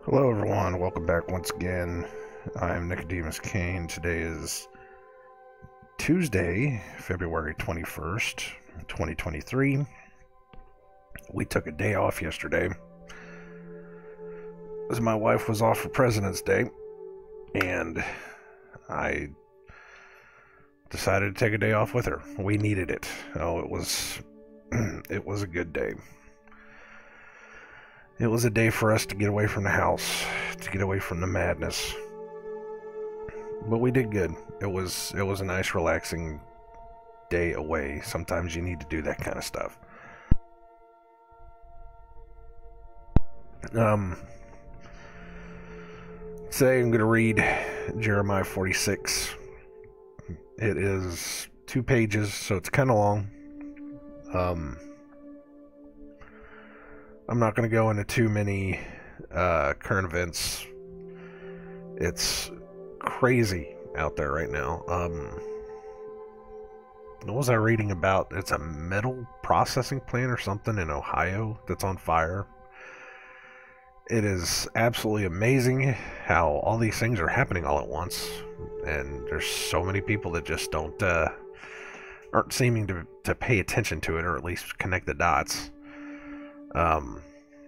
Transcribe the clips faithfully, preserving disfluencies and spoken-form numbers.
Hello everyone, welcome back once again. I'm Nicodemus Kane. Today is Tuesday, February twenty-first, twenty twenty-three. We took a day off yesterday as my wife was off for President's Day, and I decided to take a day off with her. We needed it. Oh, it was it was a good day. It was a day for us to get away from the house, to get away from the madness. But we did good. It was it was a nice, relaxing day away. Sometimes you need to do that kind of stuff. Um, today I'm going to read Jeremiah forty-six. It is two pages, so it's kind of long. Um... I'm not going to go into too many uh, current events. It's crazy out there right now. Um, what was I reading about? It's a metal processing plant or something in Ohio that's on fire. It is absolutely amazing how all these things are happening all at once. And there's so many people that just don't, uh, aren't seeming to, to pay attention to it, or at least connect the dots. Um,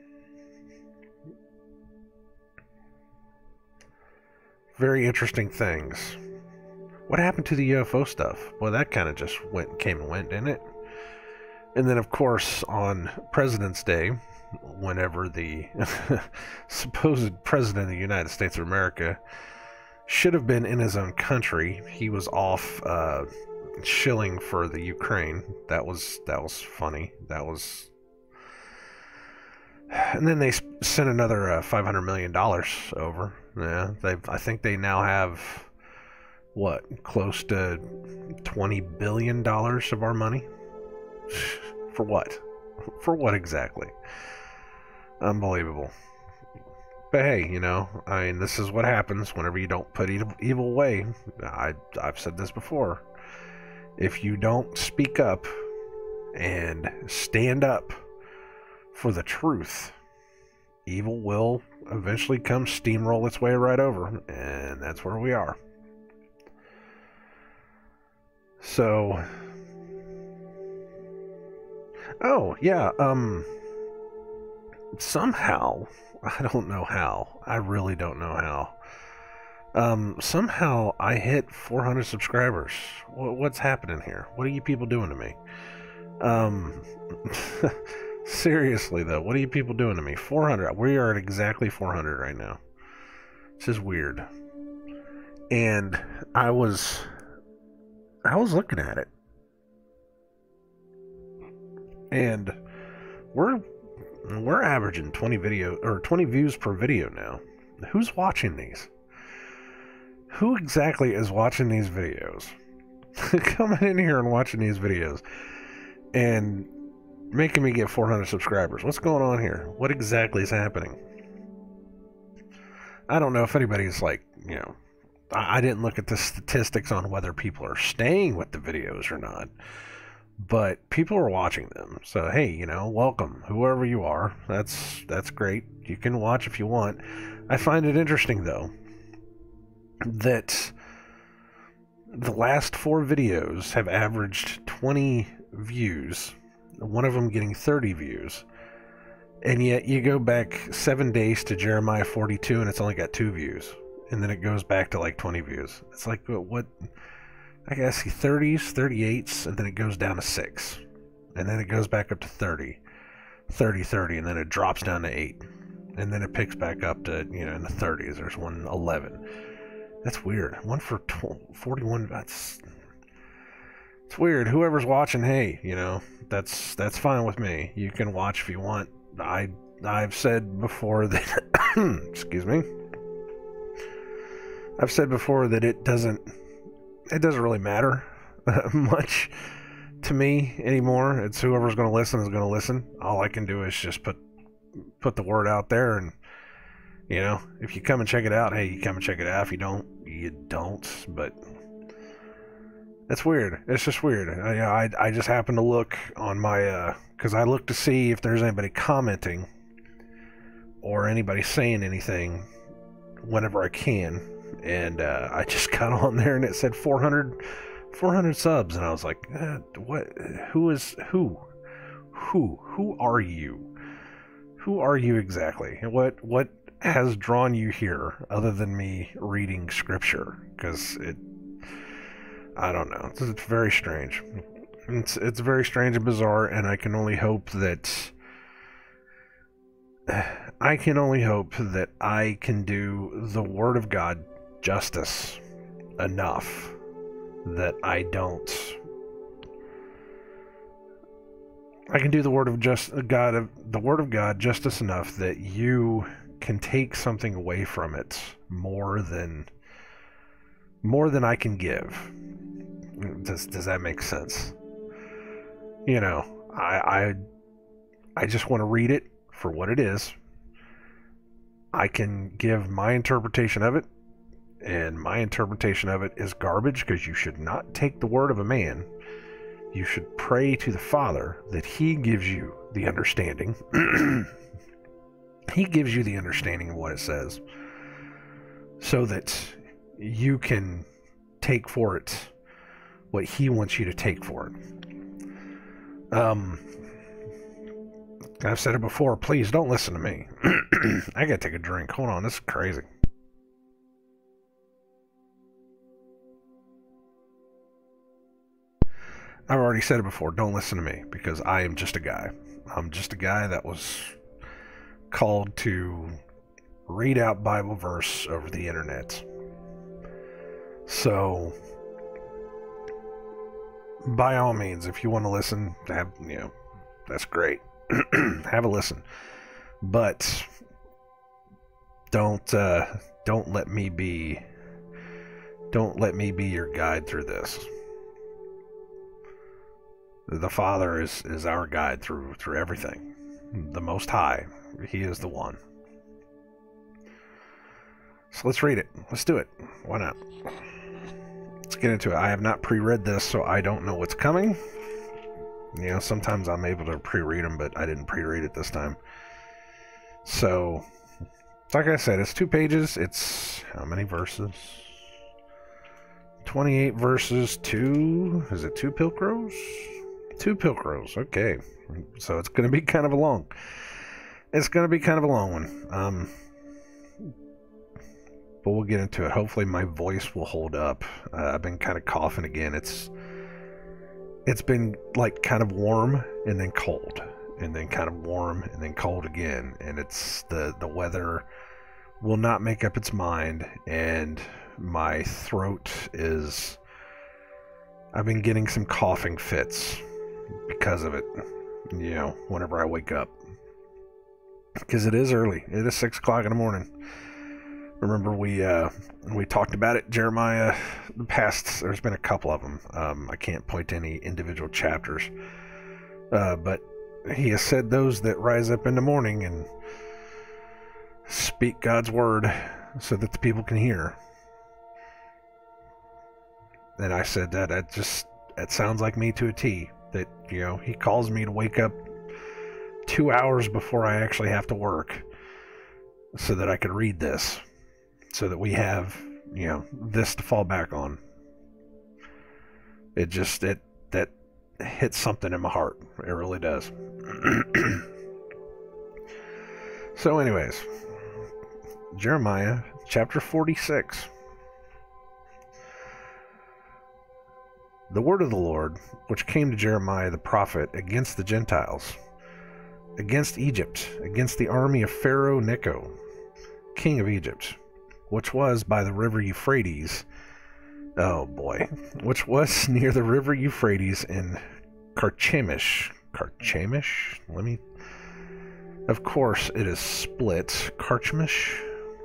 very interesting things. What happened to the U F O stuff? Well, that kind of just went, came and went, didn't it? And then, of course, on President's Day, whenever the supposed President of the United States of America should have been in his own country, he was off uh, shilling for the Ukraine. That was that was funny. That was. And then they sent another uh, five hundred million dollars over. Yeah, they. I think they now have, what, close to twenty billion dollars of our money? For what? For what exactly? Unbelievable. But hey, you know, I mean, this is what happens whenever you don't put evil away. I, I've said this before. If you don't speak up and stand up for the truth, evil will eventually come steamroll its way right over, and that's where we are. So, oh yeah, um, somehow, I don't know how, I really don't know how, um, somehow I hit four hundred subscribers. What's happening here? What are you people doing to me? Um, Seriously though, what are you people doing to me? four hundred. We are at exactly four hundred right now. This is weird. And I was I was looking at it. And we're we're averaging twenty video or twenty views per video now. Who's watching these? Who exactly is watching these videos? Coming in here and watching these videos and making me get four hundred subscribers. What's going on here? What exactly is happening? I don't know if anybody's like, you know, I, I didn't look at the statistics on whether people are staying with the videos or not, but people are watching them. So hey, you know, welcome, whoever you are. That's that's great. You can watch if you want. I find it interesting though that the last four videos have averaged twenty views. One of them getting thirty views, and yet you go back seven days to Jeremiah forty-two and it's only got two views, and then it goes back to like twenty views. It's like, what? I guess thirties, thirty-eights, and then it goes down to six, and then it goes back up to thirty, thirty, thirty, and then it drops down to eight, and then it picks back up to, you know, in the thirties. There's one eleven. That's weird. One for forty-one. That's It's weird. Whoever's watching, hey, you know, that's that's fine with me. You can watch if you want. I I've said before that excuse me. I've said before that it doesn't it doesn't really matter much to me anymore. It's whoever's going to listen is going to listen. All I can do is just put put the word out there, and you know, if you come and check it out, hey, you come and check it out. If you don't, you don't. But that's weird. It's just weird. I, I, I just happened to look on my, uh, because I look to see if there's anybody commenting or anybody saying anything whenever I can. And uh, I just got on there and it said four hundred, four hundred subs, and I was like, uh, what? Who is who? Who? Who are you? Who are you exactly? What? What has drawn you here, other than me reading scripture? Because it, I don't know. It's, it's very strange. It's it's very strange and bizarre, and I can only hope that. I can only hope that I can do the Word of God justice enough that I don't. I can do the Word of just God, the Word of God justice enough that you can take something away from it more than more than I can give. Does does that make sense? You know, I I, I just want to read it for what it is. I can give my interpretation of it, and my interpretation of it is garbage, because you should not take the word of a man. You should pray to the Father that He gives you the understanding. He gives you the understanding of what it says, so that you can take for it what He wants you to take for it. Um, I've said it before, please don't listen to me. I gotta take a drink. Hold on, this is crazy. I've already said it before, don't listen to me, because I am just a guy. I'm just a guy that was called to read out Bible verse over the internet. So, by all means, if you want to listen, have, you know, that's great. Have a listen. But don't uh, don't let me be don't let me be your guide through this. The Father is, is our guide through through everything. The Most High, He is the one. So let's read it. Let's do it. Why not? Let's get into it. I have not pre-read this, so I don't know what's coming. You know, sometimes I'm able to pre-read them, but I didn't pre-read it this time. So, like I said, it's two pages. It's how many verses? twenty-eight verses, two... Is it two Pilcrows? Two Pilcrows, okay. So it's going to be kind of a long... It's going to be kind of a long one. Um, but we'll get into it. Hopefully my voice will hold up. Uh, I've been kind of coughing again. It's... It's been like kind of warm and then cold, and then kind of warm and then cold again, and it's the the weather will not make up its mind, and my throat is, I've been getting some coughing fits because of it, you know, whenever I wake up, because it is early. It is six o'clock in the morning. Remember we uh, we talked about it, Jeremiah, the past, there's been a couple of them. Um, I can't point to any individual chapters. Uh, but He has said those that rise up in the morning and speak God's word so that the people can hear. And I said that, that just, that sounds like me to a T. That, you know, He calls me to wake up two hours before I actually have to work so that I could read this. So that we have, you know, this to fall back on. It just, it, that hits something in my heart. It really does. So anyways, Jeremiah chapter forty-six. The word of the Lord, which came to Jeremiah the prophet against the Gentiles, against Egypt, against the army of Pharaoh Necho, king of Egypt, which was by the river Euphrates, oh boy, which was near the river Euphrates in Carchemish. Carchemish? Let me, of course it is split. Carchemish?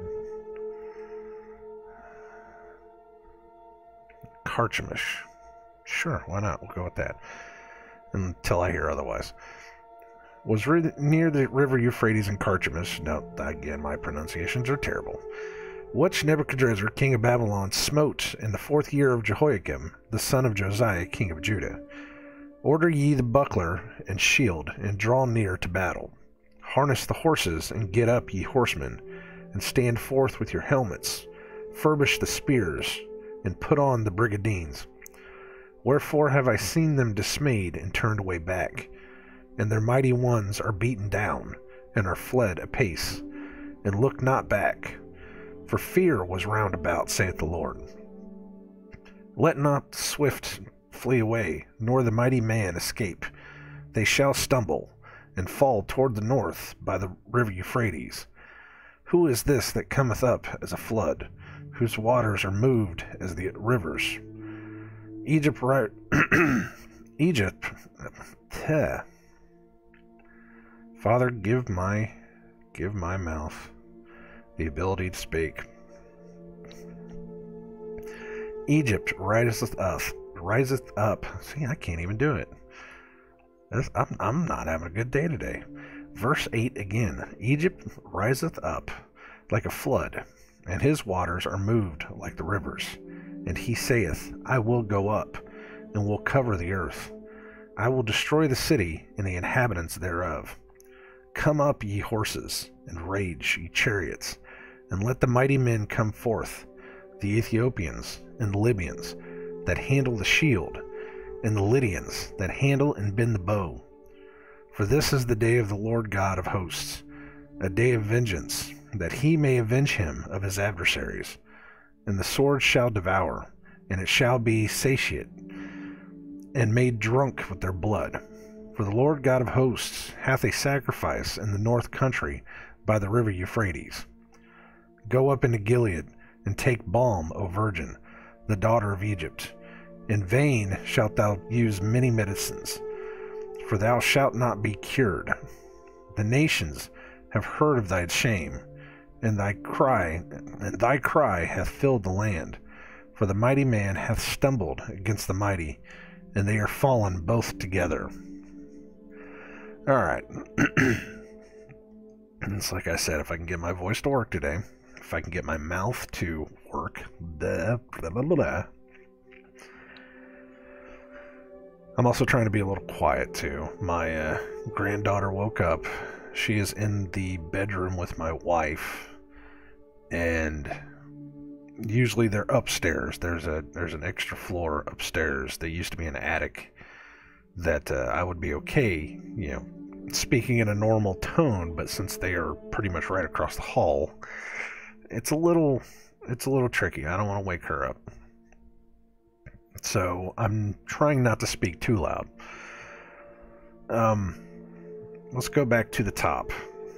Carchemish. Sure, why not? We'll go with that. Until I hear otherwise. Was re- near the river Euphrates in Carchemish. Now, again, my pronunciations are terrible. Which Nebuchadnezzar, king of Babylon, smote in the fourth year of Jehoiakim, the son of Josiah, king of Judah. Order ye the buckler and shield, and draw near to battle. Harness the horses, and get up, ye horsemen, and stand forth with your helmets. Furbish the spears, and put on the brigandines. Wherefore have I seen them dismayed and turned away back, and their mighty ones are beaten down, and are fled apace, and look not back. For fear was round about, saith the Lord. Let not the swift flee away, nor the mighty man escape. They shall stumble, and fall toward the north by the river Euphrates. Who is this that cometh up as a flood, whose waters are moved as the rivers? Egypt, right? Egypt. Teh. Father, give my, give my mouth the ability to speak. Egypt riseth up, riseth up. See, I can't even do it. That's, I'm, I'm not having a good day today. Verse eight again. Egypt riseth up like a flood, and his waters are moved like the rivers. And he saith, I will go up, and will cover the earth. I will destroy the city and the inhabitants thereof. Come up, ye horses, and rage, ye chariots, and let the mighty men come forth, the Ethiopians and the Libyans that handle the shield, and the Lydians that handle and bend the bow. For this is the day of the Lord God of hosts, a day of vengeance, that he may avenge him of his adversaries. And the sword shall devour, and it shall be satiate, and made drunk with their blood. For the Lord God of hosts hath a sacrifice in the north country by the river Euphrates. Go up into Gilead, and take balm, O virgin, the daughter of Egypt. In vain shalt thou use many medicines, for thou shalt not be cured. The nations have heard of thy shame, and thy cry, and thy cry hath filled the land. For the mighty man hath stumbled against the mighty, and they are fallen both together. All right. It's like I said, if I can get my voice to work today, if I can get my mouth to work, blah, blah, blah, blah. I'm also trying to be a little quiet too. My uh, granddaughter woke up. She is in the bedroom with my wife, and usually they're upstairs. There's a there's an extra floor upstairs. There used to be an attic that uh, I would be okay, you know, speaking in a normal tone, but since they are pretty much right across the hall, it's a little it's a little tricky. I don't want to wake her up. So I'm trying not to speak too loud. Um, let's go back to the top.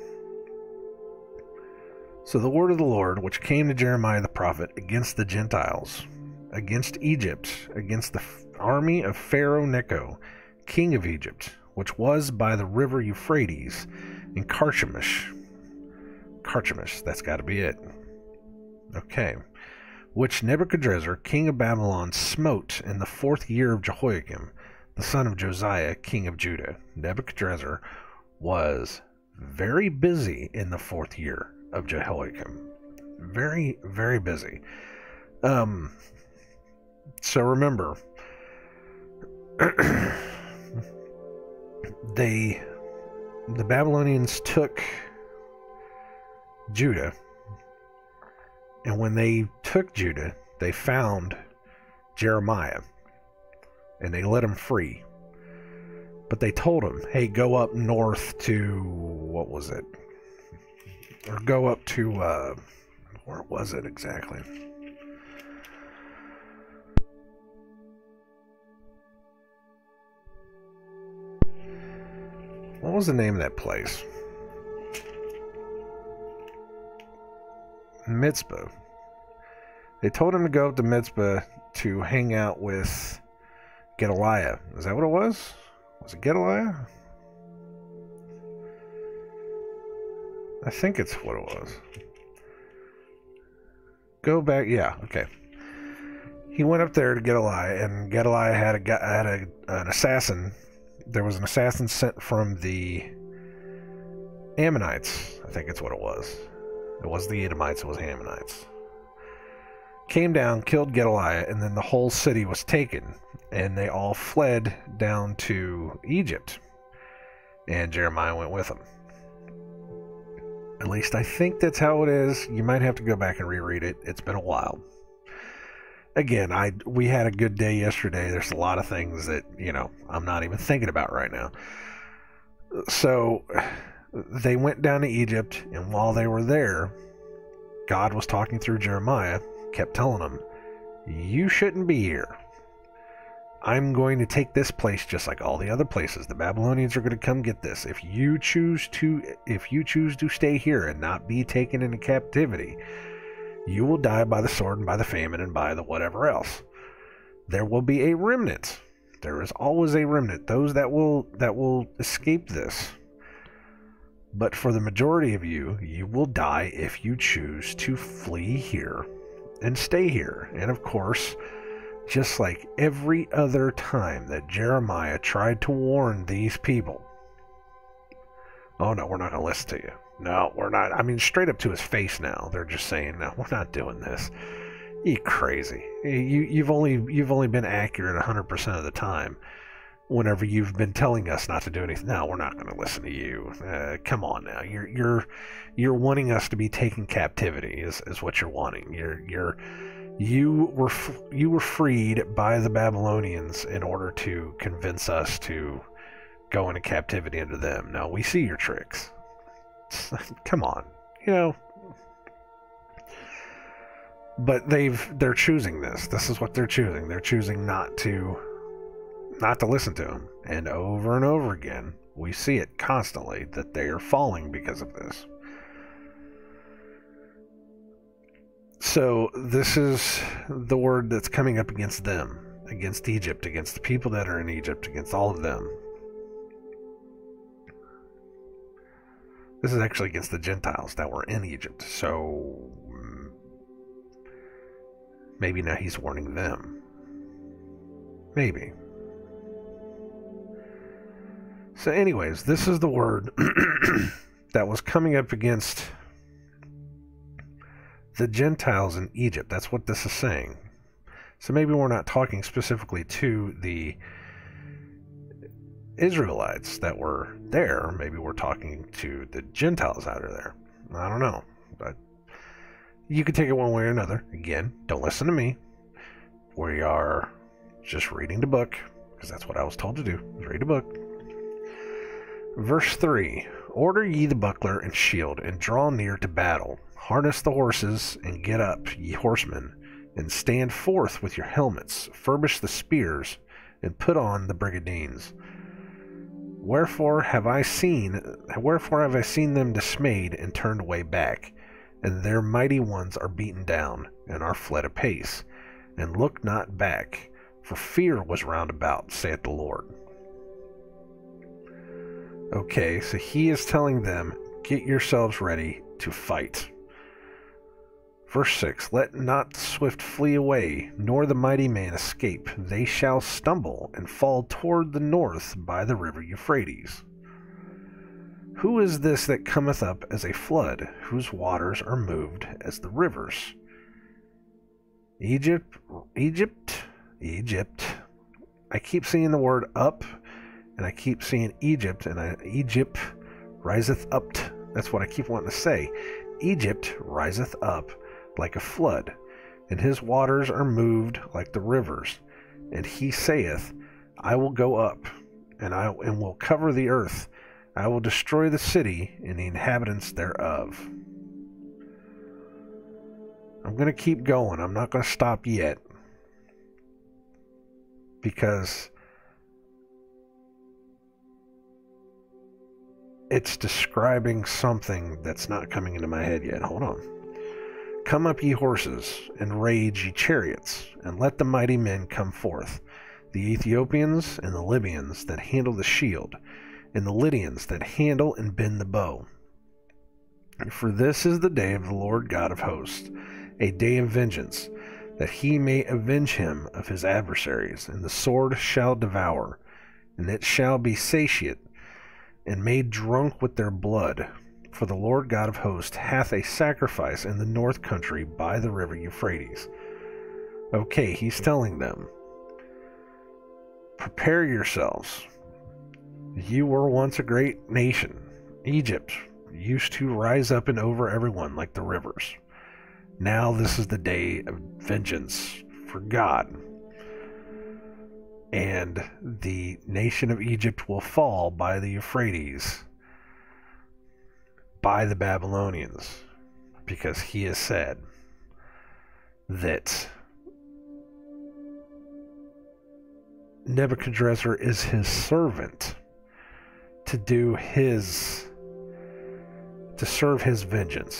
So the word of the Lord, which came to Jeremiah the prophet against the Gentiles, against Egypt, against the army of Pharaoh Necho, king of Egypt, which was by the river Euphrates, in Carchemish. Carchemish, that's got to be it. Okay. Which Nebuchadrezzar, king of Babylon, smote in the fourth year of Jehoiakim, the son of Josiah, king of Judah. Nebuchadrezzar was very busy in the fourth year of Jehoiakim. Very, very busy. Um, so remember, they, the Babylonians took Judah. And when they took Judah, they found Jeremiah, and they let him free. But they told him, hey, go up north to, what was it? Or go up to, uh, where was it exactly? What was the name of that place? Mitzpah. They told him to go up to Mitzpah to hang out with Gedaliah. Is that what it was? Was it Gedaliah? I think it's what it was. Go back. Yeah, okay. He went up there to Gedaliah, and Gedaliah had a had a, an assassin. There was an assassin sent from the Ammonites. I think it's what it was. It was the Edomites, it was Ammonites. Came down, killed Gedaliah, and then the whole city was taken. And they all fled down to Egypt. And Jeremiah went with them. At least I think that's how it is. You might have to go back and reread it. It's been a while. Again, I we had a good day yesterday. There's a lot of things that, you know, I'm not even thinking about right now. So they went down to Egypt, and while they were there, God was talking through Jeremiah, kept telling them, you shouldn't be here. I'm going to take this place just like all the other places. The Babylonians are going to come get this. If you choose to if you choose to stay here and not be taken into captivity, you will die by the sword and by the famine and by the whatever else. There will be a remnant. There is always a remnant. Those that will that will escape this. But for the majority of you, you will die if you choose to flee here and stay here. And of course, just like every other time that Jeremiah tried to warn these people, oh no, we're not going to listen to you. No, we're not. I mean, straight up to his face now, they're just saying, no, we're not doing this. You crazy. You, you've only you've only been accurate one hundred percent of the time whenever you've been telling us not to do anything. No, we're not going to listen to you. Uh, come on now. You're you're you're wanting us to be taken captivity is, is what you're wanting. You're you're you were you were freed by the Babylonians in order to convince us to go into captivity under them. No, we see your tricks. Come on, you know. But they've they're choosing this. This is what they're choosing. They're choosing not to not to listen to him. And over and over again, we see it constantly that they are falling because of this. So this is the word that's coming up against them, against Egypt, against the people that are in Egypt, against all of them. This is actually against the Gentiles that were in Egypt. So maybe now he's warning them. Maybe. So anyways, this is the word that was coming up against the Gentiles in Egypt. That's what this is saying. So maybe we're not talking specifically to the Israelites that were there. Maybe we're talking to the Gentiles out of there. I don't know. But you could take it one way or another. Again, don't listen to me. We are just reading the book, because that's what I was told to do, read a book. Verse three, order ye the buckler and shield, and draw near to battle. Harness the horses, and get up, ye horsemen, and stand forth with your helmets. Furbish the spears, and put on the brigadines. Wherefore have I seen, wherefore have I seen them dismayed and turned away back, and their mighty ones are beaten down, and are fled apace, and look not back, for fear was round about, saith the Lord. Okay, so he is telling them, get yourselves ready to fight. Verse six, let not the swift flee away, nor the mighty man escape. They shall stumble and fall toward the north by the river Euphrates. Who is this that cometh up as a flood, whose waters are moved as the rivers? Egypt, Egypt, Egypt. I keep seeing the word up, and I keep seeing Egypt, and I, Egypt riseth up. That's what I keep wanting to say. Egypt riseth up like a flood, and his waters are moved like the rivers. And he saith, I will go up, and I and will cover the earth. I will destroy the city and the inhabitants thereof. I'm going to keep going. I'm not going to stop yet, because it's describing something that's not coming into my head yet. Hold on. Come up, ye horses, and rage, ye chariots, and let the mighty men come forth, the Ethiopians and the Libyans that handle the shield, and the Lydians that handle and bend the bow. For this is the day of the Lord God of hosts, a day of vengeance, that he may avenge him of his adversaries, and the sword shall devour, and it shall be satiate, and made drunk with their blood. For the Lord God of hosts hath a sacrifice in the north country by the river Euphrates. Okay, he's telling them, prepare yourselves. You were once a great nation. Egypt used to rise up and over everyone like the rivers. Now this is the day of vengeance for God. And the nation of Egypt will fall by the Euphrates, by the Babylonians, because he has said that Nebuchadnezzar is his servant to do his, to serve his vengeance.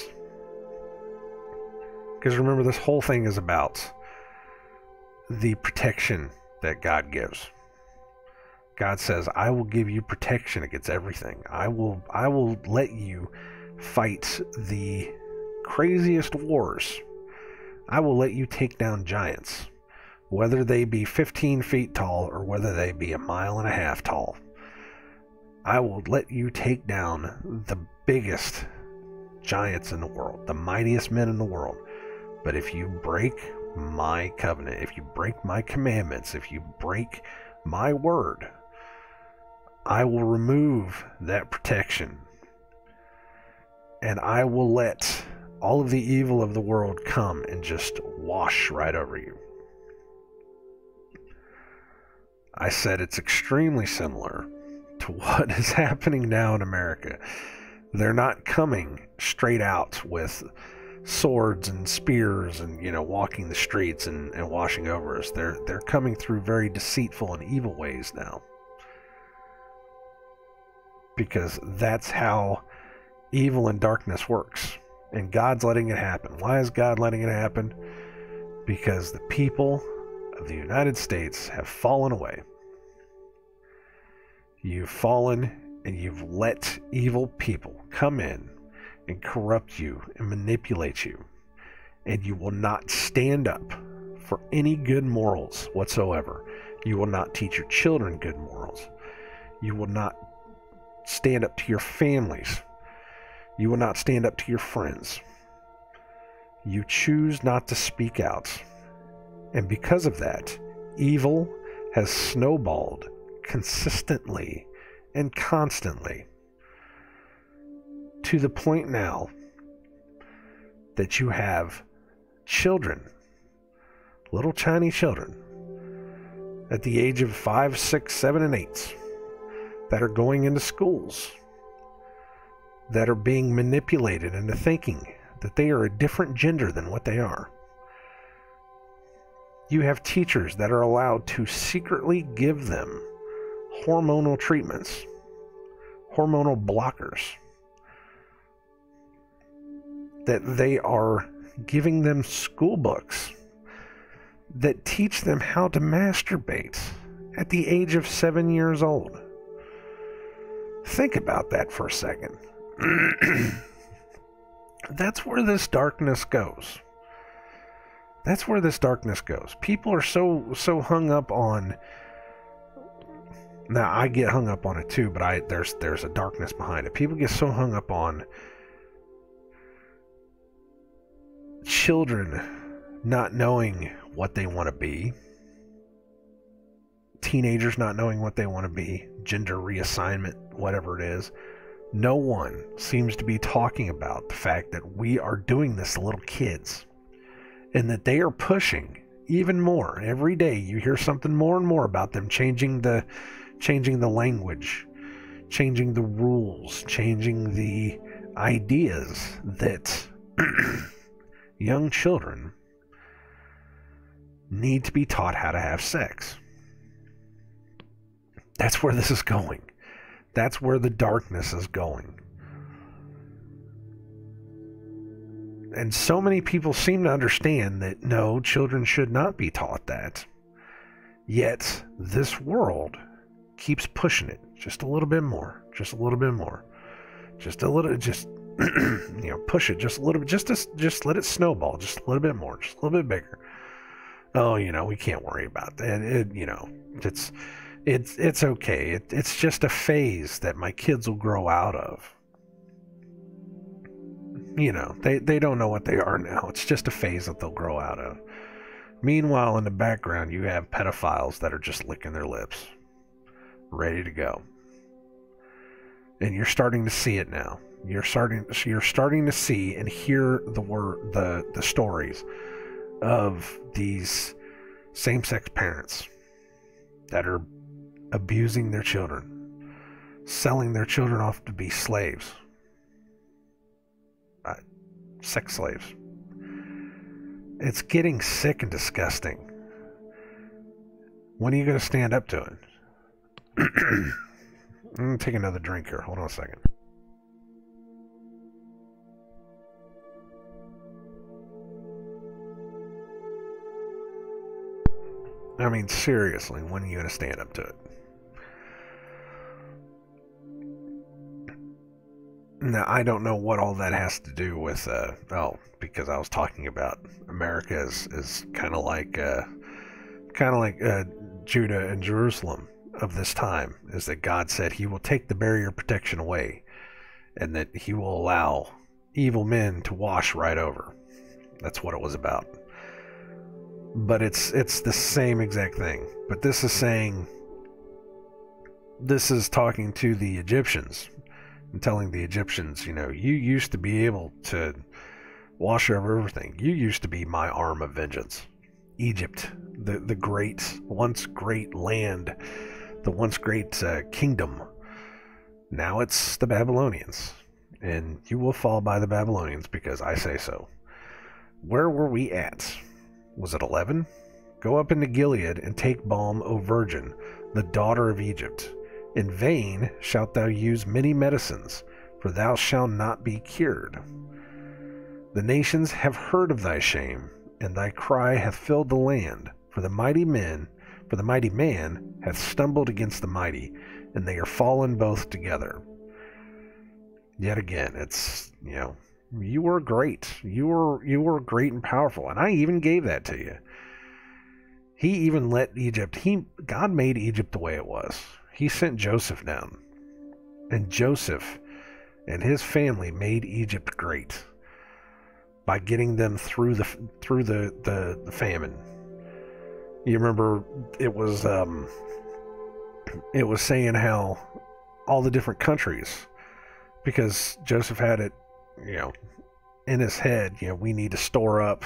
Because remember, this whole thing is about the protection that God gives. God says, I will give you protection against everything. I will, I will let you fight the craziest wars. I will let you take down giants, whether they be fifteen feet tall or whether they be a mile and a half tall. I will let you take down the biggest giants in the world, the mightiest men in the world. But if you break my covenant, if you break my commandments, if you break my word, I will remove that protection, and I will let all of the evil of the world come and just wash right over you. I said it's extremely similar to what is happening now in America. They're not coming straight out with swords and spears and, you know, walking the streets and, and washing over us. They're they're coming through very deceitful and evil ways now. Because that's how evil and darkness works. And God's letting it happen. Why is God letting it happen? Because the people of the United States have fallen away. You've fallen and you've let evil people come in and corrupt you and manipulate you, and you will not stand up for any good morals whatsoever. You will not teach your children good morals. You will not stand up to your families. You will not stand up to your friends. You choose not to speak out, and because of that, evil has snowballed consistently and constantly, to the point now that you have children, little tiny children, at the age of five, six, seven, and eight, that are going into schools, that are being manipulated into thinking that they are a different gender than what they are. You have teachers that are allowed to secretly give them hormonal treatments, hormonal blockers, that they are giving them school books that teach them how to masturbate at the age of seven years old. Think about that for a second. That's where this darkness goes. That's where this darkness goes. People are so so hung up on. Now I get hung up on it too, but I there's there's a darkness behind it. People get so hung up on children not knowing what they want to be, teenagers not knowing what they want to be, gender reassignment, whatever it is. No one seems to be talking about the fact that we are doing this to little kids, and that they are pushing even more. Every day you hear something more and more about them changing the changing the language, changing the rules, changing the ideas that young children need to be taught how to have sex. That's where this is going. That's where the darkness is going. And so many people seem to understand that no, children should not be taught that. Yet this world keeps pushing it just a little bit more, just a little bit more, just a little, just you know, push it just a little bit, just to, just let it snowball just a little bit more, just a little bit bigger. Oh, you know, we can't worry about that. It, you know, it's it's it's okay. It, it's just a phase that my kids will grow out of. You know, they, they don't know what they are now. It's just a phase that they'll grow out of. Meanwhile, in the background, you have pedophiles that are just licking their lips, ready to go. And you're starting to see it now. You're starting you're starting to see and hear the word the the stories of these same-sex parents that are abusing their children, selling their children off to be slaves, uh, sex slaves. It's getting sick and disgusting. When are you going to stand up to it? I'm going to take another drink here. Hold on a second. I mean, seriously, when are you going to stand up to it? Now, I don't know what all that has to do with, uh, oh, because I was talking about America is, is kind of like, uh, kind of like uh, Judah and Jerusalem of this time, is that God said he will take the barrier of protection away and that he will allow evil men to wash right over. That's what it was about. But it's it's the same exact thing. But this is saying, this is talking to the Egyptians and telling the Egyptians, you know, you used to be able to wash over everything. You used to be my arm of vengeance. Egypt, the, the great, once great land, the once great uh, kingdom. Now it's the Babylonians. And you will fall by the Babylonians because I say so. Where were we at? Was it eleven? Go up into Gilead and take balm, O virgin, the daughter of Egypt. In vain shalt thou use many medicines, for thou shalt not be cured. The nations have heard of thy shame, and thy cry hath filled the land. For the mighty men, for the mighty man hath stumbled against the mighty, and they are fallen both together. Yet again, it's, you know, you were great. You were you were great and powerful, and I even gave that to you. He even let Egypt, he God made Egypt the way it was. He sent Joseph down, and Joseph and his family made Egypt great by getting them through the through the the, the famine. You remember it was um it was saying how all the different countries, because Joseph had it, you know, in his head, you know, we need to store up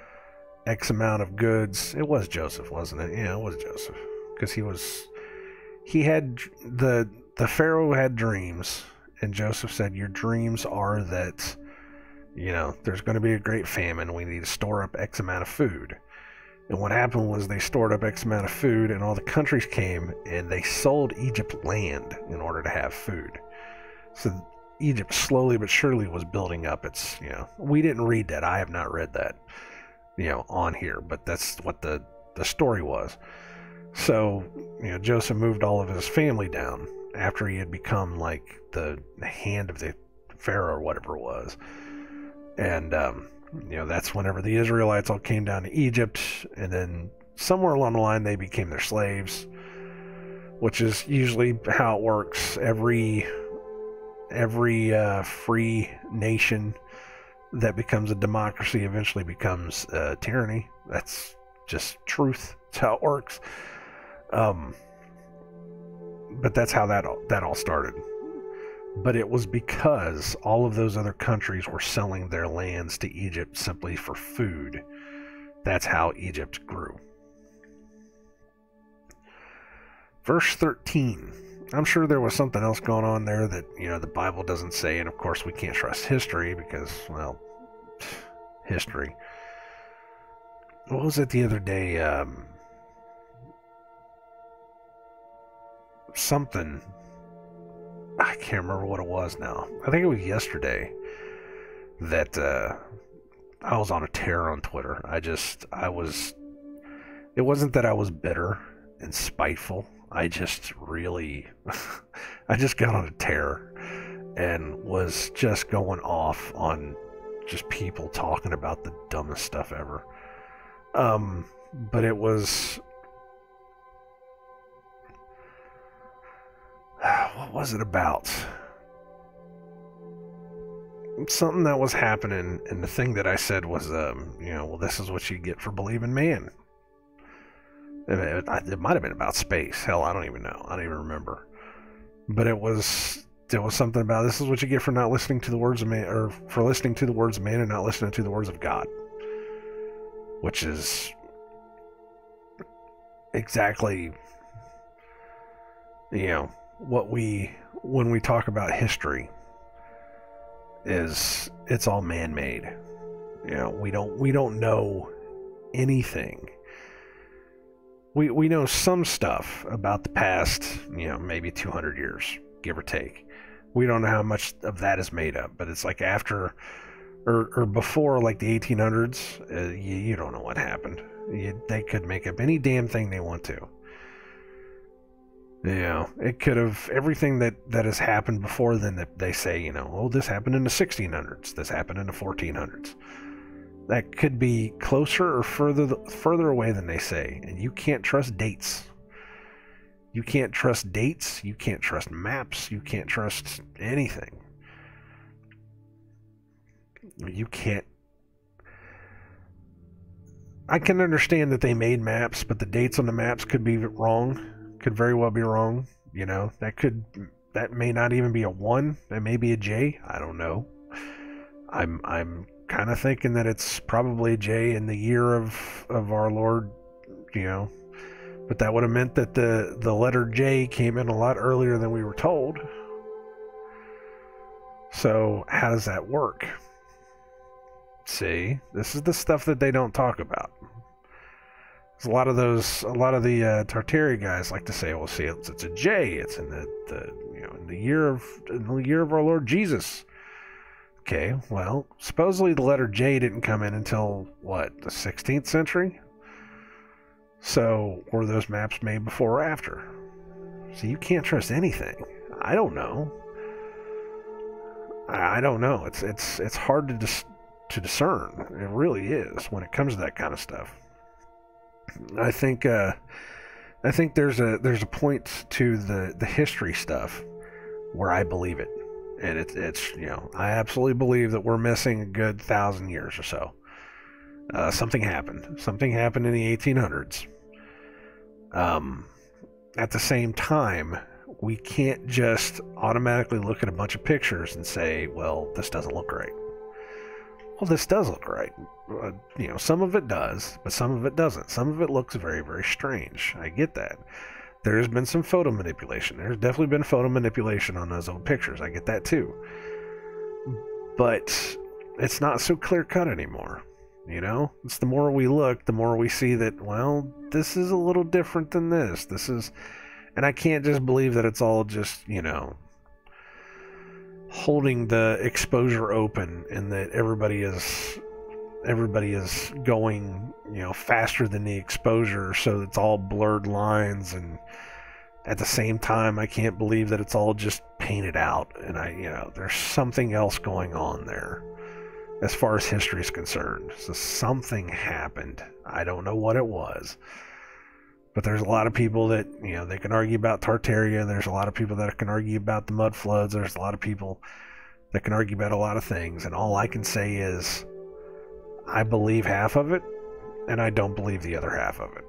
X amount of goods. It was Joseph, wasn't it? Yeah, it was Joseph. Because he was, he had, the, the Pharaoh had dreams, and Joseph said, your dreams are that, you know, there's going to be a great famine. We need to store up X amount of food. And what happened was they stored up X amount of food, and all the countries came, and they sold Egypt land in order to have food. So Egypt slowly but surely was building up its, you know, we didn't read that. I have not read that, you know, on here, but that's what the, the story was. So, you know, Joseph moved all of his family down after he had become like the hand of the Pharaoh or whatever it was. And, um, you know, that's whenever the Israelites all came down to Egypt, and then somewhere along the line they became their slaves, which is usually how it works. Every Every uh, free nation that becomes a democracy eventually becomes uh, tyranny. That's just truth. That's how it works. Um, but that's how that all, that all started. But it was because all of those other countries were selling their lands to Egypt simply for food. That's how Egypt grew. Verse thirteen. I'm sure there was something else going on there that, you know, the Bible doesn't say, and of course we can't trust history because, well, history. What was it the other day? Um, something. I can't remember what it was now. I think it was yesterday that uh, I was on a tear on Twitter. I just, I was, it wasn't that I was bitter and spiteful. I just really, I just got on a tear and was just going off on just people talking about the dumbest stuff ever. Um, but it was, what was it about? Something that was happening, and the thing that I said was, um, you know, well, this is what you get for believing man. It, it, it might have been about space. Hell, I don't even know. I don't even remember. But it was there was something about this is what you get for not listening to the words of man, or for listening to the words of man and not listening to the words of God, which is exactly, you know, what we, when we talk about history, is it's all man-made. You know, we don't we don't know anything. We we know some stuff about the past, you know, maybe two hundred years, give or take. We don't know how much of that is made up, but it's like after or or before like the eighteen hundreds, uh, you, you don't know what happened. You, they could make up any damn thing they want to. You know, it could have everything that that has happened before then. That they say, you know, oh, this happened in the sixteen hundreds, this happened in the fourteen hundreds. That could be closer or further further away than they say, and you can't trust dates. You can't trust dates. You can't trust maps. You can't trust anything. You can't. I can understand that they made maps, but the dates on the maps could be wrong. Could very well be wrong. You know, that could that may not even be a one. That may be a J. I don't know. I'm I'm kind of thinking that it's probably a J in the year of of our Lord. You know, but that would have meant that the the letter J came in a lot earlier than we were told. So how does that work? See, this is the stuff that they don't talk about. A lot of those, a lot of the uh, Tartaria guys like to say, "Well, see, it's, it's a J. It's in the, the, you know, in the year of, in the year of our Lord Jesus." Okay, well, supposedly the letter J didn't come in until what, the sixteenth century. So, were those maps made before or after? So you can't trust anything. I don't know. I, I don't know. It's it's it's hard to dis- to discern. It really is when it comes to that kind of stuff. I think uh, I think there's a there's a point to the, the history stuff where I believe it, and it's it's you know I absolutely believe that we're missing a good thousand years or so. Uh, something happened. Something happened in the eighteen hundreds. Um, at the same time, we can't just automatically look at a bunch of pictures and say, "Well, this doesn't look right." Well, this does look right. Uh, you know, some of it does, but some of it doesn't. Some of it looks very, very strange. I get that. There's been some photo manipulation. There's definitely been photo manipulation on those old pictures. I get that too. But it's not so clear-cut anymore. You know? It's the more we look, the more we see that, well, this is a little different than this. This is... And I can't just believe that it's all just, you know... holding the exposure open and that everybody is everybody is going, you know, faster than the exposure, so it's all blurred lines, and at the same time I can't believe that it's all just painted out, and I you know there's something else going on there as far as history is concerned. So something happened. I don't know what it was. But there's a lot of people that, you know, they can argue about Tartaria. There's a lot of people that can argue about the mud floods. There's a lot of people that can argue about a lot of things. And all I can say is, I believe half of it, and I don't believe the other half of it.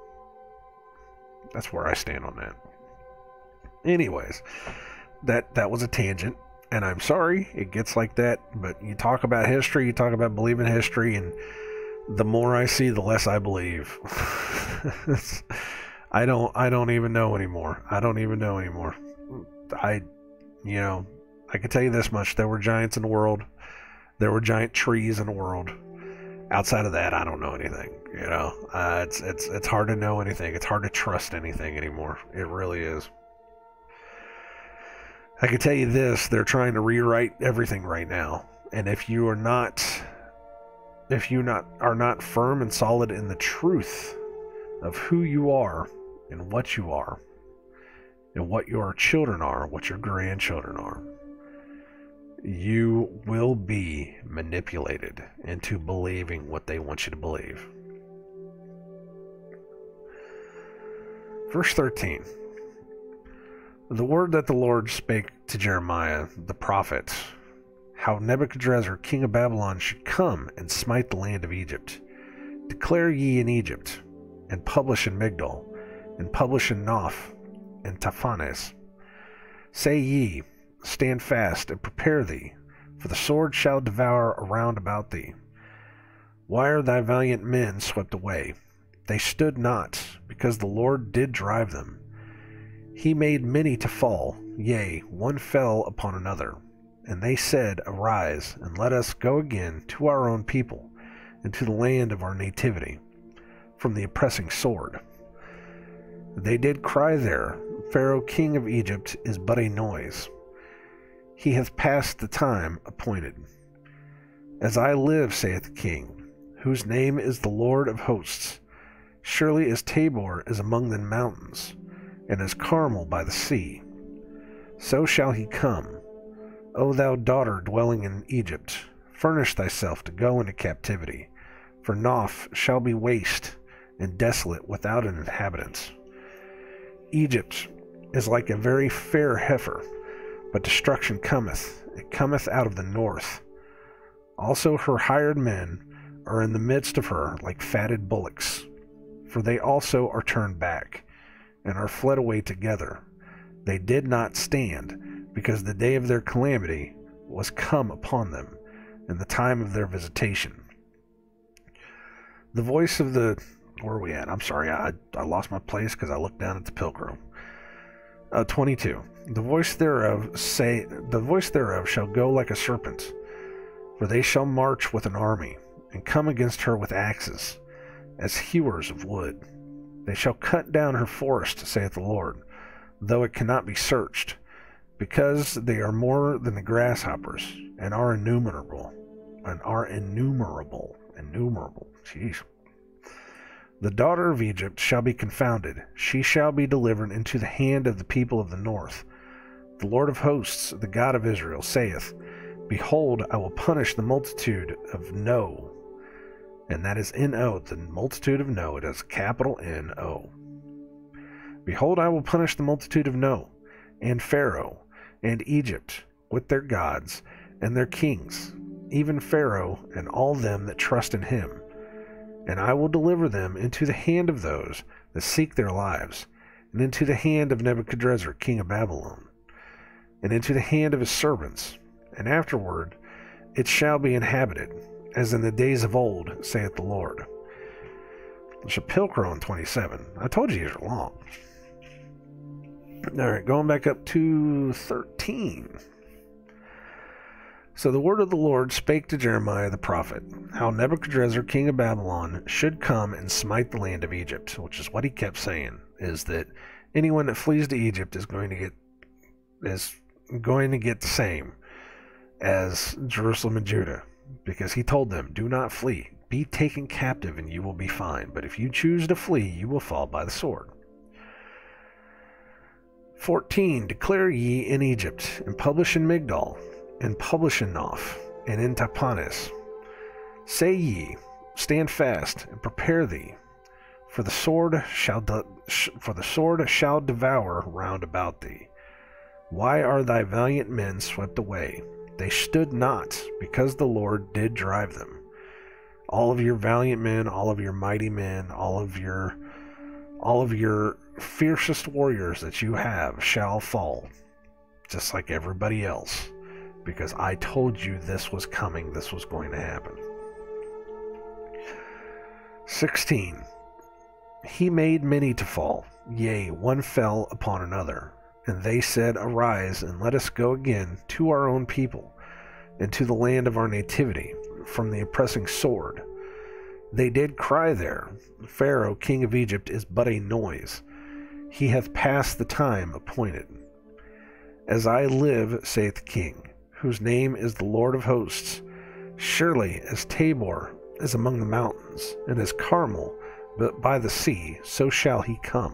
That's where I stand on that. Anyways, that, that was a tangent. And I'm sorry it gets like that. But you talk about history, you talk about believing history, and the more I see, the less I believe. I don't I don't even know anymore. I don't even know anymore. I, you know, I can tell you this much. There were giants in the world. There were giant trees in the world. Outside of that, I don't know anything. You know, uh, it's, it's, it's hard to know anything. It's hard to trust anything anymore. It really is. I can tell you this. They're trying to rewrite everything right now. And if you are not... If you not are not firm and solid in the truth of who you are and what you are and what your children are, what your grandchildren are, you will be manipulated into believing what they want you to believe. Verse thirteen. The word that the Lord spake to Jeremiah the prophet, how Nebuchadrezzar, king of Babylon, should come and smite the land of Egypt. Declare ye in Egypt, and publish in Migdol, and publish in Noph, and Taphanes. Say ye, stand fast and prepare thee, for the sword shall devour around about thee. Why are thy valiant men swept away? They stood not, because the Lord did drive them. He made many to fall, yea, one fell upon another. And they said, Arise, and let us go again to our own people, and to the land of our nativity, from the oppressing sword. They did cry there, Pharaoh king of Egypt is but a noise. He hath passed the time appointed. As I live, saith the king, whose name is the Lord of hosts, surely as Tabor is among the mountains, and as Carmel by the sea, so shall he come. O thou daughter dwelling in Egypt, furnish thyself to go into captivity, for Noph shall be waste and desolate without an inhabitant. Egypt is like a very fair heifer, but destruction cometh, it cometh out of the north. Also her hired men are in the midst of her like fatted bullocks, for they also are turned back, and are fled away together. They did not stand, because the day of their calamity was come upon them, and the time of their visitation. The voice of the... Where are we at? I'm sorry, I, I lost my place because I looked down at the pilgrim. Uh, twenty-two. The voice thereof say, the voice thereof shall go like a serpent, for they shall march with an army, and come against her with axes, as hewers of wood. They shall cut down her forest, saith the Lord, though it cannot be searched, because they are more than the grasshoppers, and are innumerable, and are innumerable, innumerable, jeez. The daughter of Egypt shall be confounded, she shall be delivered into the hand of the people of the north. The Lord of hosts, the God of Israel, saith, Behold, I will punish the multitude of No, and that is N O, the multitude of No, it is capital N O. Behold, I will punish the multitude of No, and Pharaoh, and Egypt, with their gods, and their kings, even Pharaoh, and all them that trust in him. And I will deliver them into the hand of those that seek their lives, and into the hand of Nebuchadrezzar king of Babylon, and into the hand of his servants, and afterward it shall be inhabited, as in the days of old, saith the Lord. Shapilkro in twenty-seven. I told you these are long. Alright, going back up to thirteen. So the word of the Lord spake to Jeremiah the prophet, how Nebuchadrezzar king of Babylon should come and smite the land of Egypt, which is what he kept saying, is that anyone that flees to Egypt is going to get is going to get the same as Jerusalem and Judah, because he told them, do not flee, be taken captive and you will be fine, but if you choose to flee, you will fall by the sword. fourteen. Declare ye in Egypt, and publish in Migdol, and publish in Noph, and in Tahpanhes. Say ye, stand fast, and prepare thee, for the sword shall de- sh- for the sword shall devour round about thee. Why are thy valiant men swept away? They stood not, because the Lord did drive them. All of your valiant men, all of your mighty men, all of your all of your fiercest warriors that you have shall fall, just like everybody else. Because I told you this was coming, this was going to happen. sixteen. He made many to fall, yea, one fell upon another. And they said, Arise, and let us go again to our own people, and to the land of our nativity, from the oppressing sword. They did cry there, Pharaoh king of Egypt is but a noise. He hath passed the time appointed. As I live, saith the king, whose name is the Lord of hosts, surely as Tabor is among the mountains, and as Carmel but by the sea, so shall he come.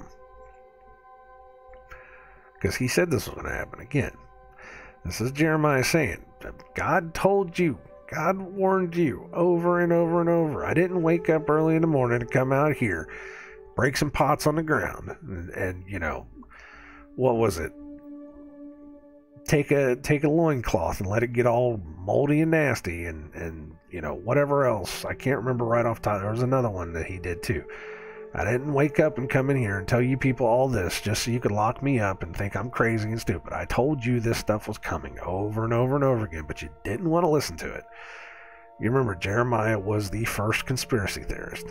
Because he said this was going to happen again. This is Jeremiah saying, God told you, God warned you over and over and over. I didn't wake up early in the morning to come out here, break some pots on the ground, and, and you know, what was it? Take a take a loincloth and let it get all moldy and nasty, and, and you know, whatever else. I can't remember right off the top. There was another one that he did too. I didn't wake up and come in here and tell you people all this just so you could lock me up and think I'm crazy and stupid. I told you this stuff was coming over and over and over again, but you didn't want to listen to it. You remember, Jeremiah was the first conspiracy theorist.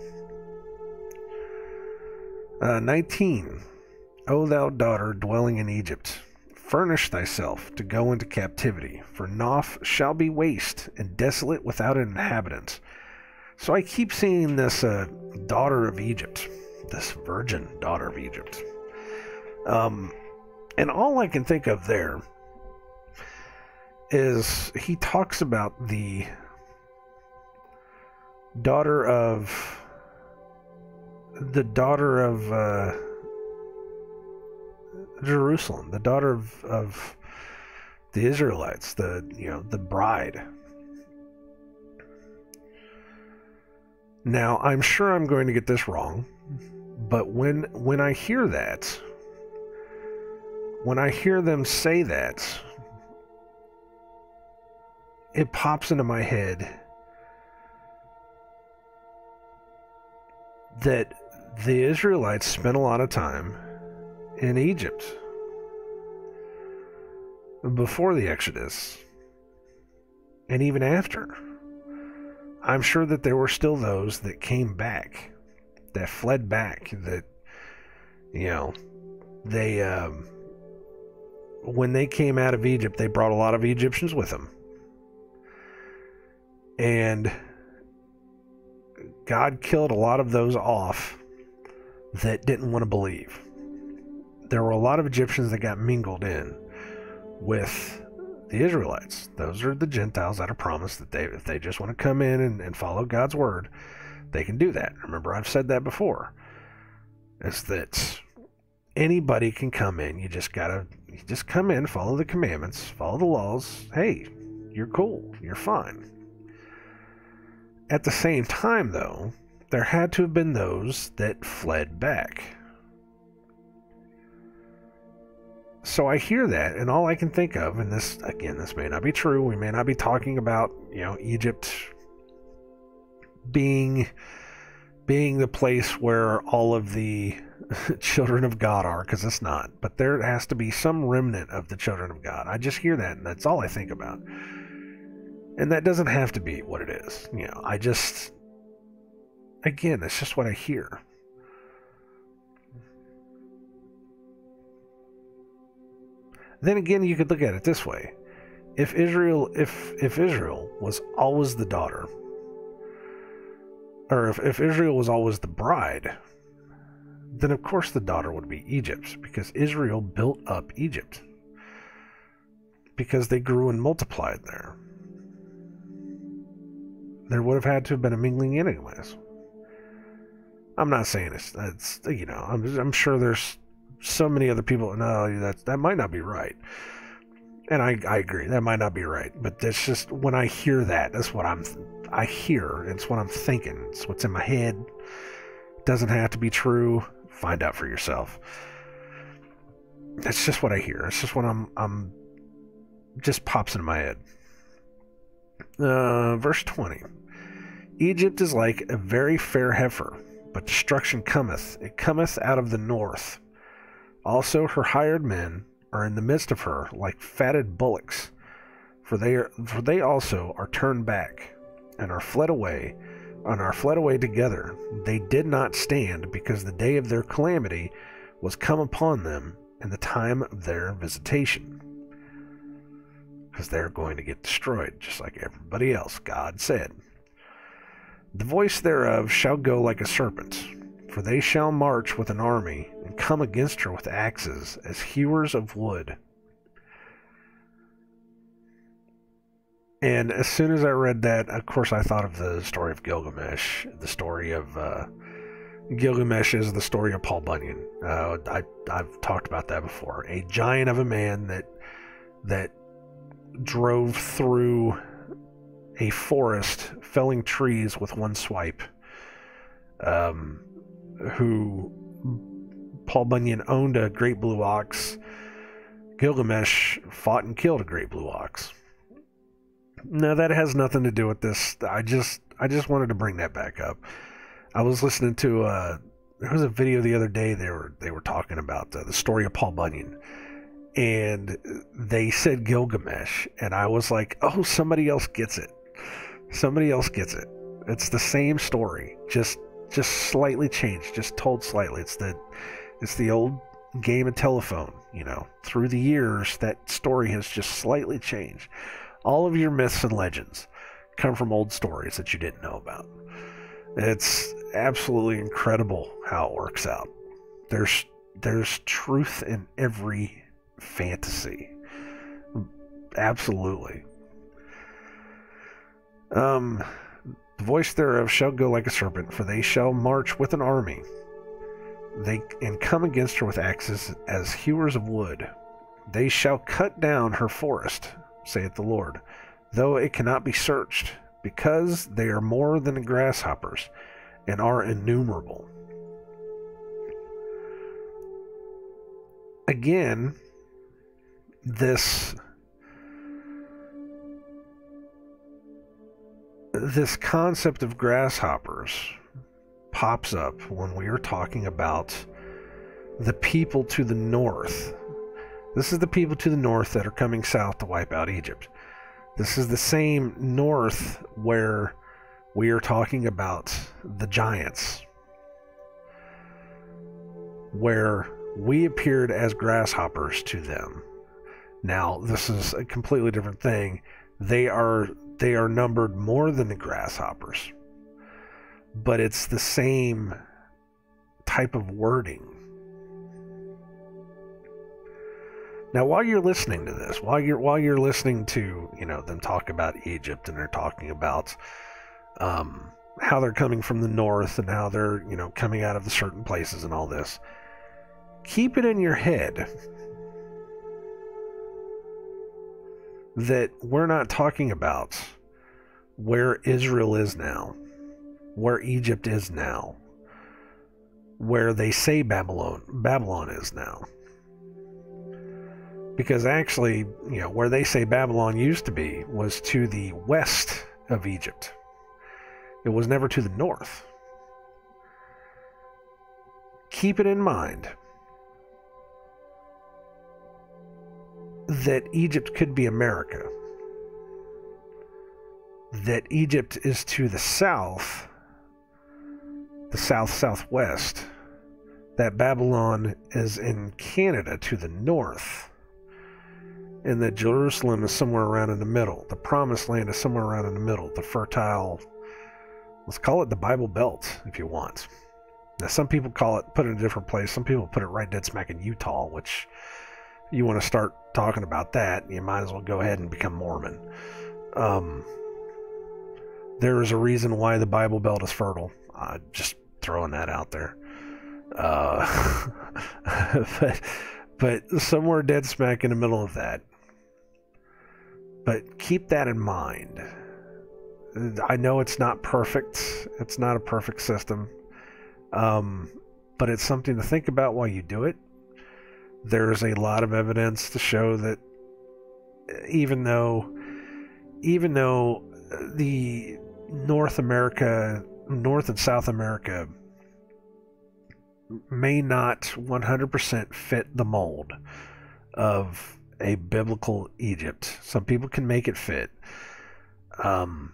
Uh, nineteen. O thou daughter dwelling in Egypt, furnish thyself to go into captivity, for Noph shall be waste and desolate without an inhabitant. So I keep seeing this uh, daughter of Egypt, this virgin daughter of Egypt. Um, and all I can think of there is he talks about the daughter of the daughter of uh, Jerusalem, the daughter of, of the Israelites, the you know the bride. Now, I'm sure I'm going to get this wrong, but when when I hear that, when I hear them say that, it pops into my head that the Israelites spent a lot of time in Egypt before the Exodus, and even after. I'm sure that there were still those that came back, that fled back, that, you know, they, um, when they came out of Egypt, they brought a lot of Egyptians with them. And God killed a lot of those off that didn't want to believe. There were a lot of Egyptians that got mingled in with the Israelites. Those are the Gentiles that are promised that they, if they just want to come in and, and follow God's word, they can do that. Remember, I've said that before. It's that anybody can come in. You just gotta, you just come in, follow the commandments, follow the laws. Hey, you're cool. You're fine. At the same time, though, there had to have been those that fled back. So I hear that, and all I can think of, and this, again, this may not be true, we may not be talking about, you know, Egypt being, being the place where all of the children of God are, because it's not, but there has to be some remnant of the children of God. I just hear that, and that's all I think about. And that doesn't have to be what it is. You know, I just, again, it's just what I hear. Then again, you could look at it this way. If Israel, if if Israel was always the daughter, or if, if Israel was always the bride, then of course the daughter would be Egypt, because Israel built up Egypt. Because they grew and multiplied there. There would have had to have been a mingling anyways. I'm not saying it's, it's you know, I'm, I'm sure there's so many other people, no, that that might not be right. And I, I agree, that might not be right. But that's just, when I hear that, that's what I'm, I hear, it's what I'm thinking, it's what's in my head. It doesn't have to be true. Find out for yourself. That's just what I hear. It's just what I'm, I'm, just pops into my head. Uh, verse twenty. Egypt is like a very fair heifer, but destruction cometh. It cometh out of the north. Also her hired men are in the midst of her like fatted bullocks, for they are, for they also are turned back, and are fled away, and are fled away together. They did not stand, because the day of their calamity was come upon them in the time of their visitation. Because they're going to get destroyed, just like everybody else, God said. The voice thereof shall go like a serpent, for they shall march with an army, and come against her with axes, as hewers of wood. And as soon as I read that, of course I thought of the story of Gilgamesh. The story of uh, Gilgamesh is the story of Paul Bunyan. Uh, I, I've talked about that before. A giant of a man that that drove through a forest, felling trees with one swipe. Um, who Paul Bunyan owned a great blue ox. Gilgamesh fought and killed a great blue ox. No, that has nothing to do with this. I just I just wanted to bring that back up. I was listening to uh, there was a video the other day. They were they were talking about uh, the story of Paul Bunyan, and they said Gilgamesh, and I was like, oh, somebody else gets it. Somebody else gets it. It's the same story, just just slightly changed, just told slightly. It's the it's the old game of telephone. You know, through the years, that story has just slightly changed. All of your myths and legends come from old stories that you didn't know about. It's absolutely incredible how it works out. There's there's truth in every fantasy. Absolutely. Um, the voice thereof shall go like a serpent, for they shall march with an army. They and come against her with axes as hewers of wood. They shall cut down her forest, saith the Lord, though it cannot be searched, because they are more than the grasshoppers, and are innumerable. Again, this this concept of grasshoppers pops up when we are talking about the people to the north. This is the people to the north that are coming south to wipe out Egypt. This is the same north where we are talking about the giants, where we appeared as grasshoppers to them. Now, this is a completely different thing. They are they are numbered more than the grasshoppers, but it's the same type of wording. Now, while you're listening to this, while you're while you're listening to, you know, them talk about Egypt, and they're talking about um, how they're coming from the north and how they're, you know, coming out of the certain places and all this, keep it in your head that we're not talking about where Israel is now, where Egypt is now, where they say Babylon Babylon is now. Because actually, you know, where they say Babylon used to be was to the west of Egypt. It was never to the north. Keep it in mind that Egypt could be America. That Egypt is to the south, the south-southwest. That Babylon is in Canada to the north. And that Jerusalem is somewhere around in the middle. The Promised Land is somewhere around in the middle. The fertile, let's call it the Bible Belt, if you want. Now, some people call it, put it in a different place. Some people put it right dead smack in Utah, which you want to start talking about that, you might as well go ahead and become Mormon. Um, there is a reason why the Bible Belt is fertile. Uh, just throwing that out there. Uh, but, but somewhere dead smack in the middle of that. But keep that in mind. I know it's not perfect. It's not a perfect system. Um, but it's something to think about while you do it. There's a lot of evidence to show that even though, even though the North America, North and South America may not one hundred percent fit the mold of a biblical Egypt. Some people can make it fit. Um,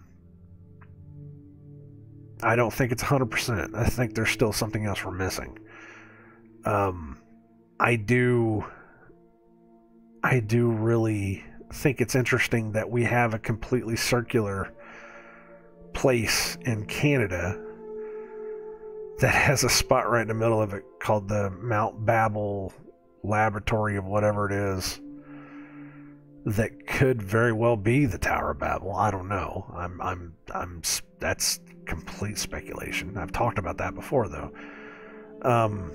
I don't think it's one hundred percent. I think there's still something else we're missing. Um, I do, I do really think it's interesting that we have a completely circular place in Canada that has a spot right in the middle of it called the Mount Babel Laboratory of whatever it is that could very well be the Tower of Babel. I don't know. I'm, I'm, I'm, that's complete speculation. I've talked about that before, though. Um,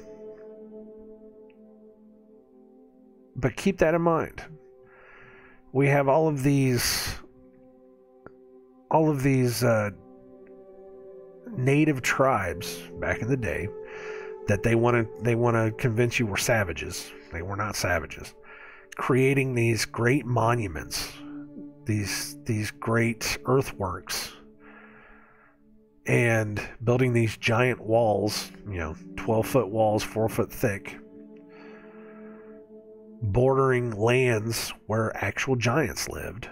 but keep that in mind. We have all of these, all of these uh, native tribes back in the day that they want to, they want to convince you were savages. They were not savages. Creating these great monuments, these these great earthworks and building these giant walls, you know, twelve foot walls, four foot thick, bordering lands where actual giants lived.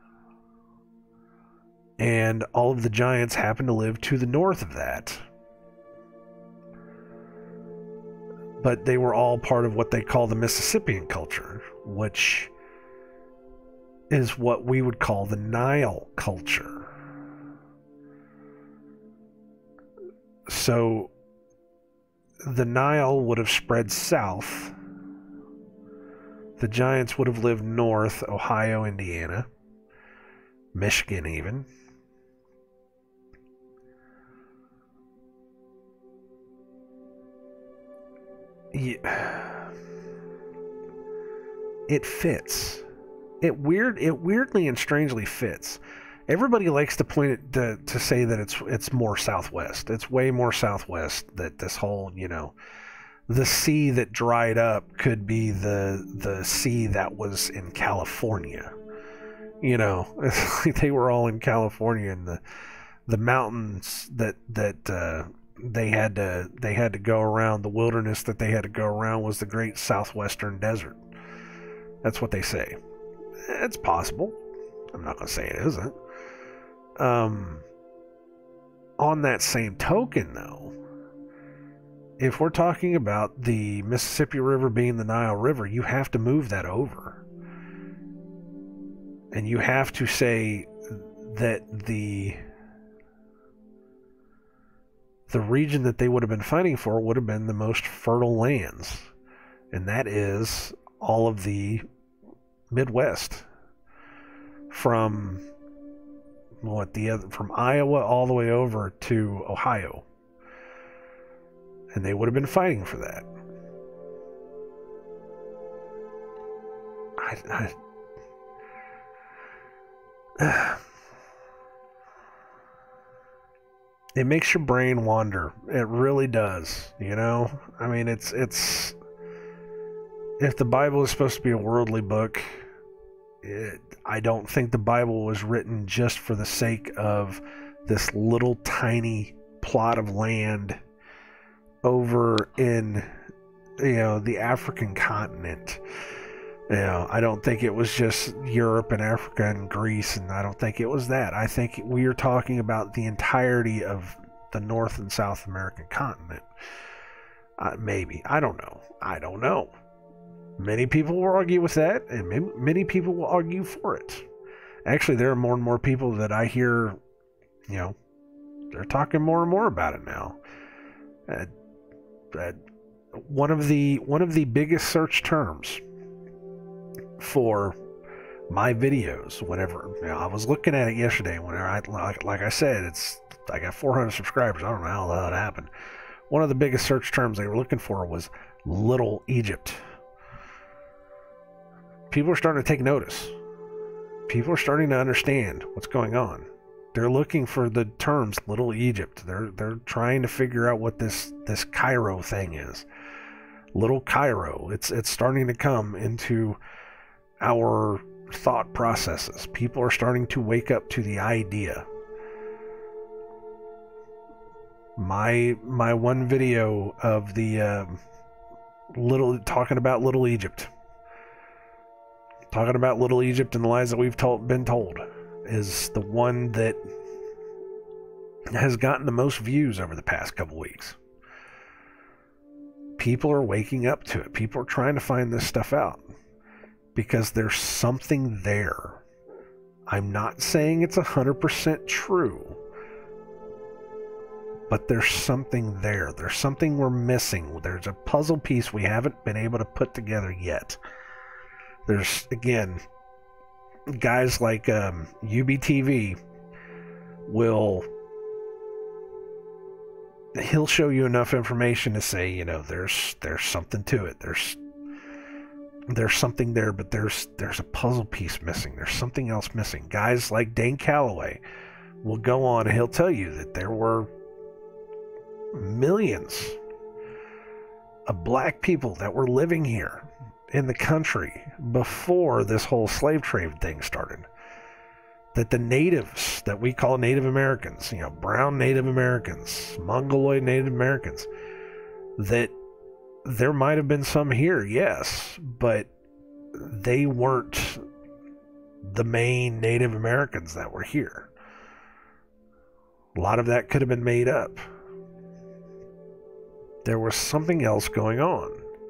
And all of the giants happen to live to the north of that. But they were all part of what they call the Mississippian culture, which is what we would call the Nile culture. So the Nile would have spread south. The giants would have lived north, Ohio, Indiana, Michigan even. Yeah. It fits. It weird. It weirdly and strangely fits. Everybody likes to point it to, to say that it's it's more southwest. It's way more southwest. That this whole, you know, the sea that dried up could be the the sea that was in California. You know, it's like they were all in California, and the the mountains that that uh, they had to they had to go around, the wilderness that they had to go around was the Great Southwestern Desert. That's what they say. It's possible. I'm not going to say it isn't. Um, on that same token, though, if we're talking about the Mississippi River being the Nile River, you have to move that over. And you have to say that the the region that they would have been fighting for would have been the most fertile lands. And that is all of the Midwest. From what the other, from Iowa all the way over to Ohio. And they would have been fighting for that. I, I, it makes your brain wander. It really does. You know? I mean, it's it's if the Bible is supposed to be a worldly book, it, I don't think the Bible was written just for the sake of this little tiny plot of land over in, you know, the African continent. You know, I don't think it was just Europe and Africa and Greece, and I don't think it was that. I think we are talking about the entirety of the North and South American continent. Uh, maybe. I don't know. I don't know. Many people will argue with that, and many people will argue for it. Actually, there are more and more people that I hear, you know, they're talking more and more about it now. Uh, uh, one of the one of the biggest search terms for my videos, whenever, you know, I was looking at it yesterday, whenever I like, like I said, it's I got four hundred subscribers. I don't know how that happened. One of the biggest search terms they were looking for was Little Egypt. People are starting to take notice. People are starting to understand what's going on. They're looking for the terms Little Egypt. They're they're trying to figure out what this this Cairo thing is. Little Cairo. It's it's starting to come into our thought processes. People are starting to wake up to the idea. My my one video of the uh, little talking about Little Egypt. Talking about Little Egypt and the lies that we've told, been told is the one that has gotten the most views over the past couple weeks. People are waking up to it. People are trying to find this stuff out because there's something there. I'm not saying it's one hundred percent true, but there's something there. There's something we're missing. There's a puzzle piece we haven't been able to put together yet. There's, again, guys like um, U B T V will, he'll show you enough information to say, you know, there's there's something to it. There's there's something there, but there's there's a puzzle piece missing. There's something else missing. Guys like Dane Calloway will go on and he'll tell you that there were millions of black people that were living here in the country before this whole slave trade thing started. that the natives that we call Native Americans, you know, brown Native Americans, Mongoloid Native Americans, that there might have been some here, yes, but they weren't the main Native Americans that were here. A lot of that could have been made up. There was something else going on.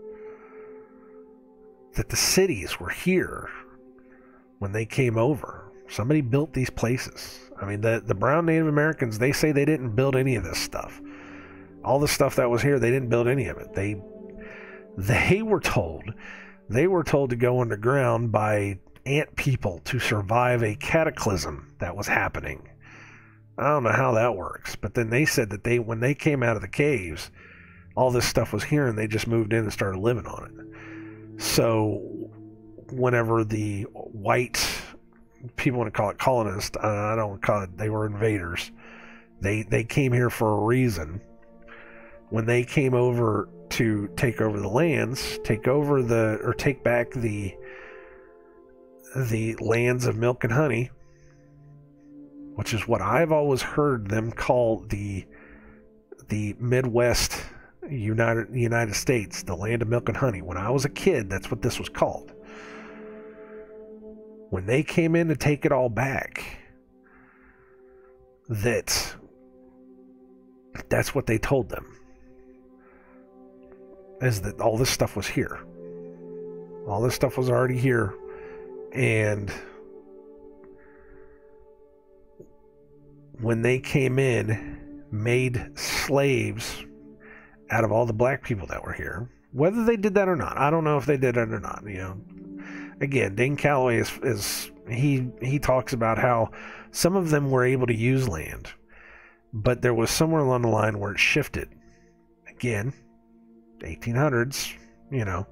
That the cities were here when they came over. Somebody built these places. I mean, the, the brown Native Americans, they say they didn't build any of this stuff. All the stuff that was here, they didn't build any of it. They they were told, they were told to go underground by ant people to survive a cataclysm that was happening. I don't know how that works, but then they said that they, when they came out of the caves, all this stuff was here and they just moved in and started living on it. So whenever the white people want to call it colonists, I don't call it, they were invaders. They they came here for a reason. When they came over to take over the lands, take over the, or take back the the lands of milk and honey, which is what I've always heard them call the the Midwest United United States, the land of milk and honey. When I was a kid, that's what this was called. When they came in to take it all back, that that's what they told them, is that all this stuff was here. All this stuff was already here, and when they came in, made slaves out of all the black people that were here. Whether they did that or not, I don't know if they did it or not. You know, again, Dane Calloway is, is he he talks about how some of them were able to use land, but there was somewhere along the line where it shifted. Again, eighteen hundreds, you know,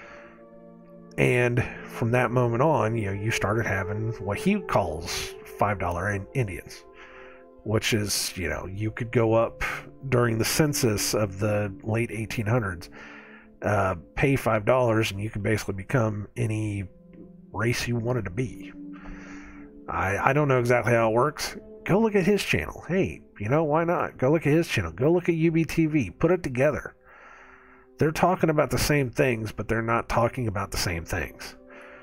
and from that moment on, you know, you started having what he calls five dollar Indians, which is, you know, you could go up during the census of the late eighteen hundreds, uh, pay five dollars, and you could basically become any race you wanted to be. I, I don't know exactly how it works. Go look at his channel. Hey, you know, why not? Go look at his channel. Go look at U B T V. Put it together. They're talking about the same things, but they're not talking about the same things.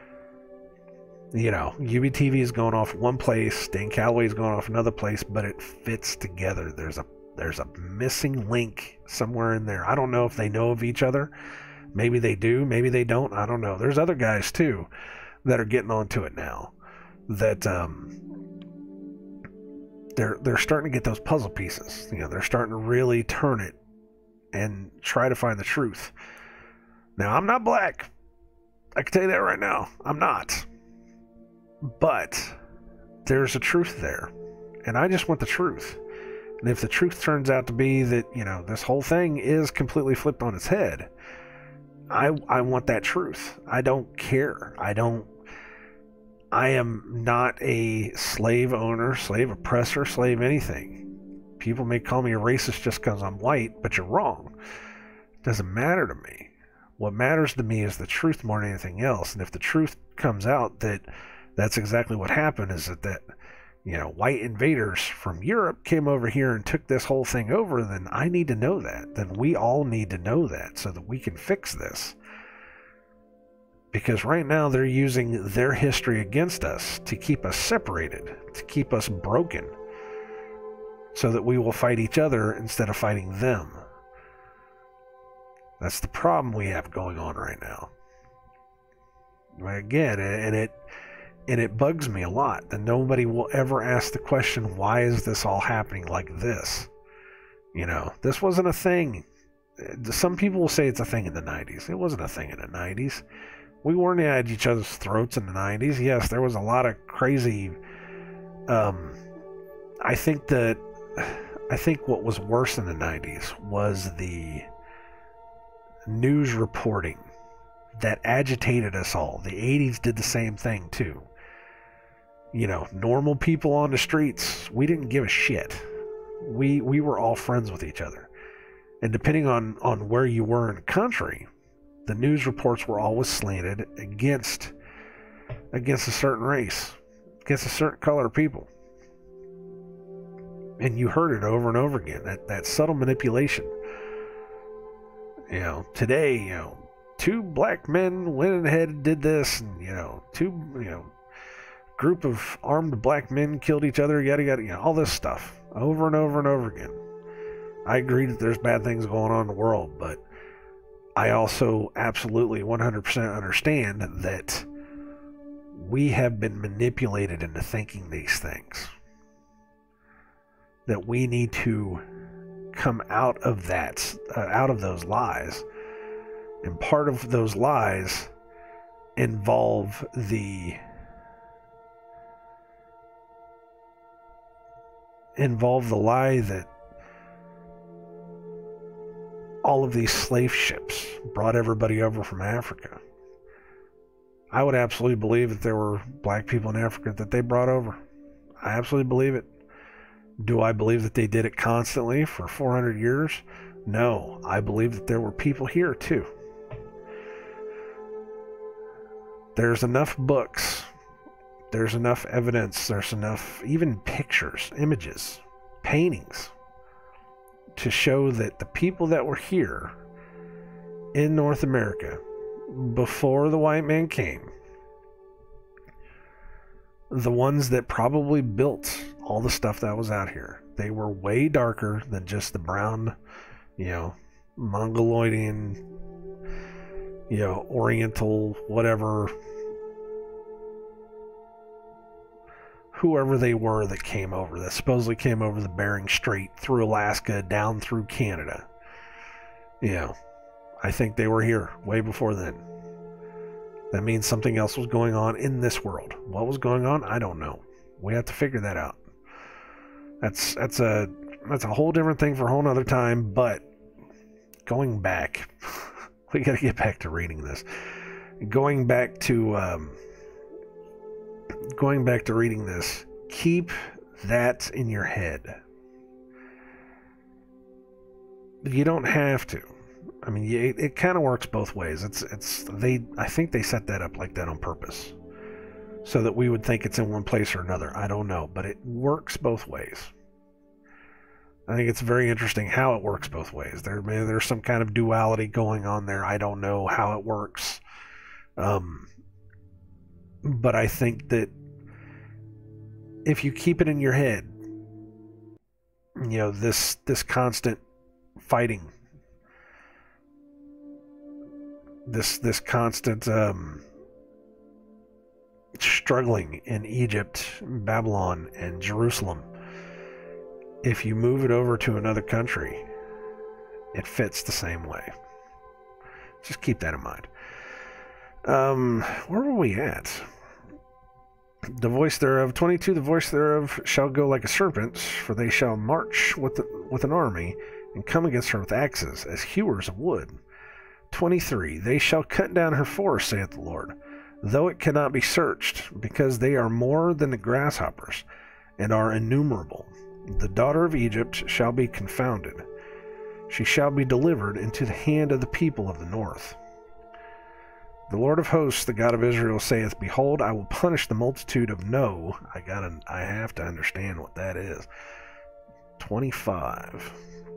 You know, U B T V is going off one place, Dane Calloway is going off another place, but it fits together. There's a there's a missing link somewhere in there. I don't know if they know of each other. Maybe they do, maybe they don't. I don't know. There's other guys too that are getting onto it now. That um, they're they're starting to get those puzzle pieces. You know, they're starting to really turn it and try to find the truth. Now, I'm not black. I can tell you that right now. I'm not. But there's a truth there, and I just want the truth. And if the truth turns out to be that, you know, this whole thing is completely flipped on its head, I I want that truth. I don't care. I don't I am not a slave owner, slave oppressor, slave anything. People may call me a racist just because I'm white, but you're wrong. It doesn't matter to me. What matters to me is the truth more than anything else. And if the truth comes out that that's exactly what happened, is that, that you know, white invaders from Europe came over here and took this whole thing over, then I need to know that. Then we all need to know that so that we can fix this. Because right now they're using their history against us to keep us separated, to keep us broken, so that we will fight each other instead of fighting them. That's the problem we have going on right now. Again, and it and it bugs me a lot that nobody will ever ask the question, why is this all happening like this? You know, this wasn't a thing. Some people will say it's a thing in the nineties. It wasn't a thing in the nineties. We weren't at each other's throats in the nineties. Yes, there was a lot of crazy... Um, I think that... I think what was worse in the nineties was the news reporting that agitated us all. The eighties did the same thing too. You know, normal people on the streets, we didn't give a shit. We we were all friends with each other. And depending on, on where you were in the country, the news reports were always slanted against against a certain race. against a certain color of people. And you heard it over and over again, that, that subtle manipulation. You know, today, you know, two black men went ahead and did this, and, you know, two, you know, group of armed black men killed each other, yada, yada, you know, all this stuff, over and over and over again. I agree that there's bad things going on in the world, but I also absolutely one hundred percent understand that we have been manipulated into thinking these things. That we need to come out of that, uh, out of those lies. And part of those lies involve the involve the lie that all of these slave ships brought everybody over from Africa. I would absolutely believe that there were black people in Africa that they brought over. I absolutely believe it. Do I believe that they did it constantly for four hundred years? No. I believe that there were people here too. There's enough books. There's enough evidence. There's enough, even pictures, images, paintings, to show that the people that were here in North America before the white man came, the ones that probably built all the stuff that was out here, they were way darker than just the brown, you know, Mongoloidian, you know, Oriental, whatever, whoever they were that came over, that supposedly came over the Bering Strait, through Alaska, down through Canada. You know, I think they were here way before then. That means something else was going on in this world. What was going on? I don't know. We have to figure that out. That's that's a that's a whole different thing for a whole nother time, but going back, we got to get back to reading this. Going back to um, going back to reading this, keep that in your head. You don't have to. I mean, it, it kind of works both ways. It's it's they. I think they set that up like that on purpose, so that we would think it's in one place or another. I don't know, but it works both ways. I think it's very interesting how it works both ways. There, maybe there's some kind of duality going on there. I don't know how it works, um, but I think that if you keep it in your head, you know, this this constant fighting. This this constant um, struggling in Egypt, Babylon, and Jerusalem. If you move it over to another country, it fits the same way. Just keep that in mind. Um, where were we at? The voice thereof, twenty-two, the voice thereof shall go like a serpent, for they shall march with the, with an army, and come against her with axes, as hewers of wood. twenty-three, they shall cut down her forest, saith the Lord, though it cannot be searched, because they are more than the grasshoppers, and are innumerable. The daughter of Egypt shall be confounded. She shall be delivered into the hand of the people of the north. The Lord of hosts, the God of Israel, saith, behold, I will punish the multitude of no. I gotta, I have to understand what that is. twenty-five.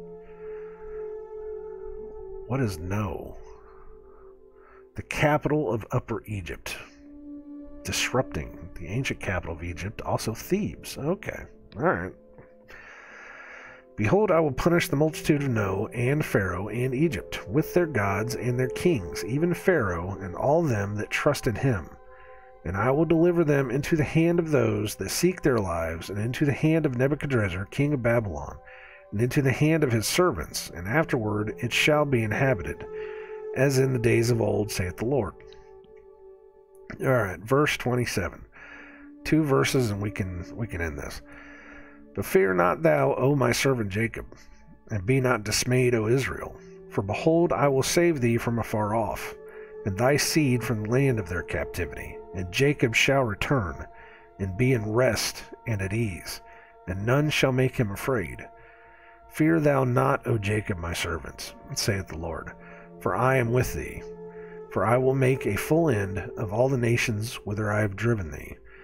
What is No? The capital of Upper Egypt. Disrupting the ancient capital of Egypt, also Thebes. Okay, alright. Behold, I will punish the multitude of No, and Pharaoh, and Egypt, with their gods and their kings, even Pharaoh, and all them that trust in him. And I will deliver them into the hand of those that seek their lives, and into the hand of Nebuchadrezzar, king of Babylon, and into the hand of his servants, and afterward it shall be inhabited, as in the days of old, saith the Lord. Alright, verse twenty-seven. Two verses and we can we can end this. But fear not thou, O my servant Jacob, and be not dismayed, O Israel. For behold, I will save thee from afar off, and thy seed from the land of their captivity. And Jacob shall return, and be in rest and at ease, and none shall make him afraid. Fear thou not, O Jacob, my servant, saith the Lord, for I am with thee. For I will make a full end of all the nations whither I have driven thee,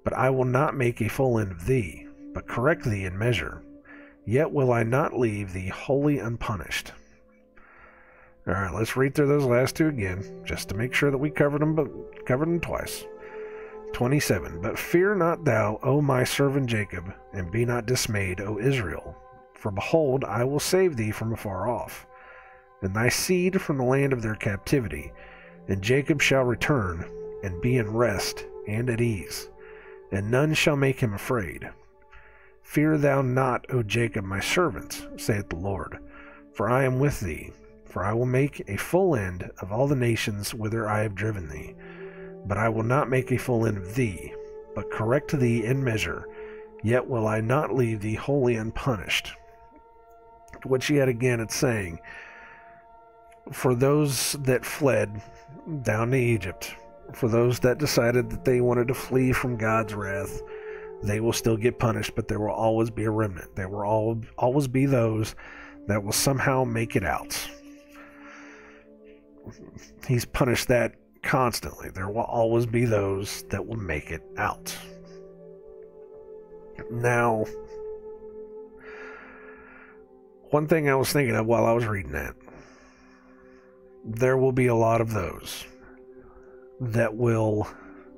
But I will not make a full end of thee, but correct thee in measure. Yet will I not leave thee wholly unpunished. All right, let's read through those last two again, just to make sure that we covered them, but covered them twice. twenty-seven. But fear not thou, O my servant Jacob, and be not dismayed, O Israel. For behold, I will save thee from afar off, and thy seed from the land of their captivity. And Jacob shall return, and be in rest, and at ease, and none shall make him afraid. Fear thou not, O Jacob my servant, saith the Lord, for I am with thee. For I will make a full end of all the nations whither I have driven thee. But I will not make a full end of thee, but correct thee in measure. Yet will I not leave thee wholly unpunished. Which yet again it's saying, for those that fled down to Egypt, for those that decided that they wanted to flee from God's wrath, they will still get punished, but there will always be a remnant. There will all, always be those that will somehow make it out. He's punished that constantly. There will always be those that will make it out. Now, one thing I was thinking of while I was reading that, there will be a lot of those that will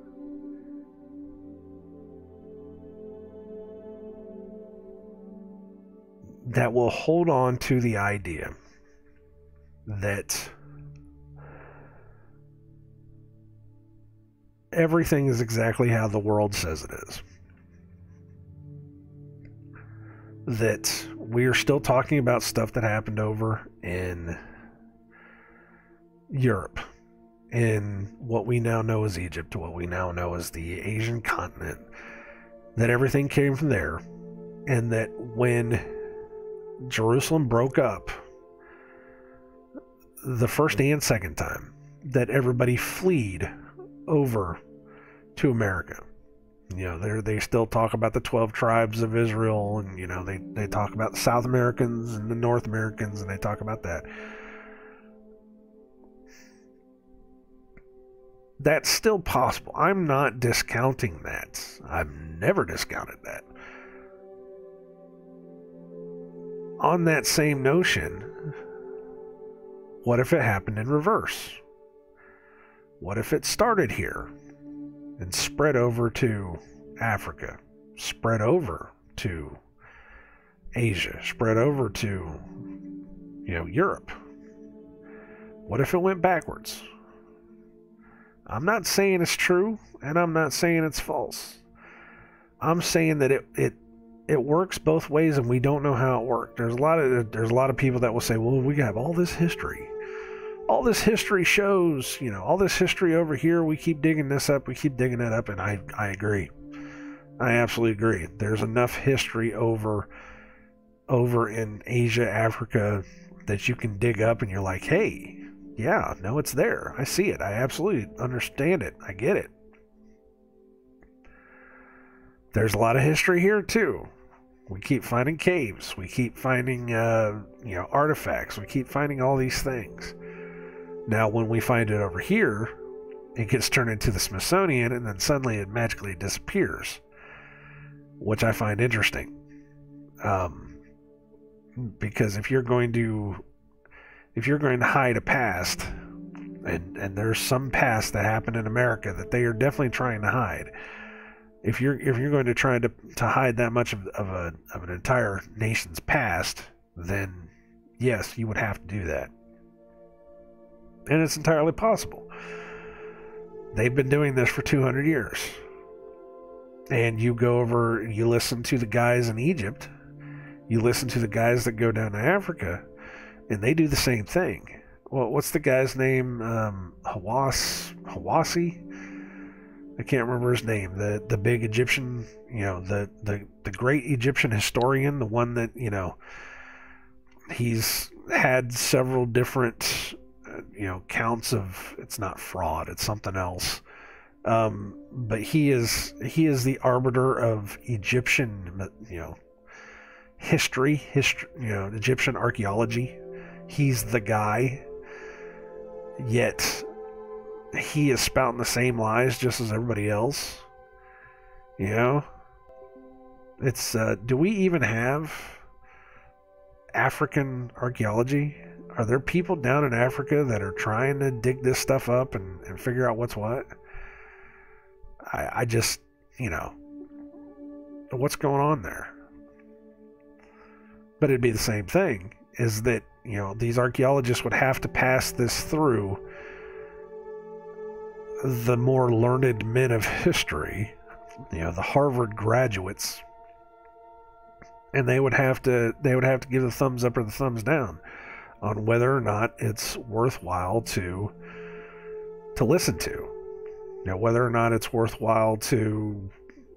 that will hold on to the idea that everything is exactly how the world says it is. That we are still talking about stuff that happened over in Europe, in what we now know as Egypt, what we now know as the Asian continent, that everything came from there, and that when Jerusalem broke up the first and second time, that everybody fled over to America. You know, they they still talk about the twelve tribes of Israel, and you know they they talk about the South Americans and the North Americans, and they talk about that. That's still possible. I'm not discounting that. I've never discounted that. On that same notion, what if it happened in reverse? What if it started here and spread over to Africa, spread over to Asia, spread over to, you know, Europe? What if it went backwards? I'm not saying it's true, and I'm not saying it's false. I'm saying that it it it works both ways, and we don't know how it worked. There's a lot of there's a lot of people that will say, "Well, we have all this history. All this history shows, you know, all this history over here. We keep digging this up. We keep digging that up." And I I agree. I absolutely agree. There's enough history over over in Asia, Africa, that you can dig up, and you're like, "Hey, yeah, no, it's there. I see it. I absolutely understand it. I get it." There's a lot of history here too. We keep finding caves. We keep finding, uh, you know, artifacts. We keep finding all these things. Now, when we find it over here, it gets turned into the Smithsonian, and then suddenly it magically disappears, which I find interesting. Um, because if you're going to If you're going to hide a past, and, and there's some past that happened in America that they are definitely trying to hide. If you're if you're going to try to to hide that much of, of a of an entire nation's past, then yes, you would have to do that. And it's entirely possible. They've been doing this for two hundred years. And you go over, you listen to the guys in Egypt, you listen to the guys that go down to Africa, and they do the same thing. Well, what's the guy's name? Um, Hawass, Hawassi? I can't remember his name. The the big Egyptian, you know, the, the, the great Egyptian historian, the one that, you know, he's had several different, uh, you know, counts of, it's not fraud, it's something else. Um, but he is he is the arbiter of Egyptian, you know, history, history, you know, Egyptian archaeology. He's the guy, yet he is spouting the same lies just as everybody else. You know? It's, uh, do we even have African archaeology? Are there people down in Africa that are trying to dig this stuff up and, and figure out what's what? I, I just, you know, what's going on there? But it'd be the same thing, is that, you know, these archaeologists would have to pass this through the more learned men of history, you know, the Harvard graduates, and they would have to they would have to give the thumbs up or the thumbs down on whether or not it's worthwhile to to listen to. You know, whether or not it's worthwhile to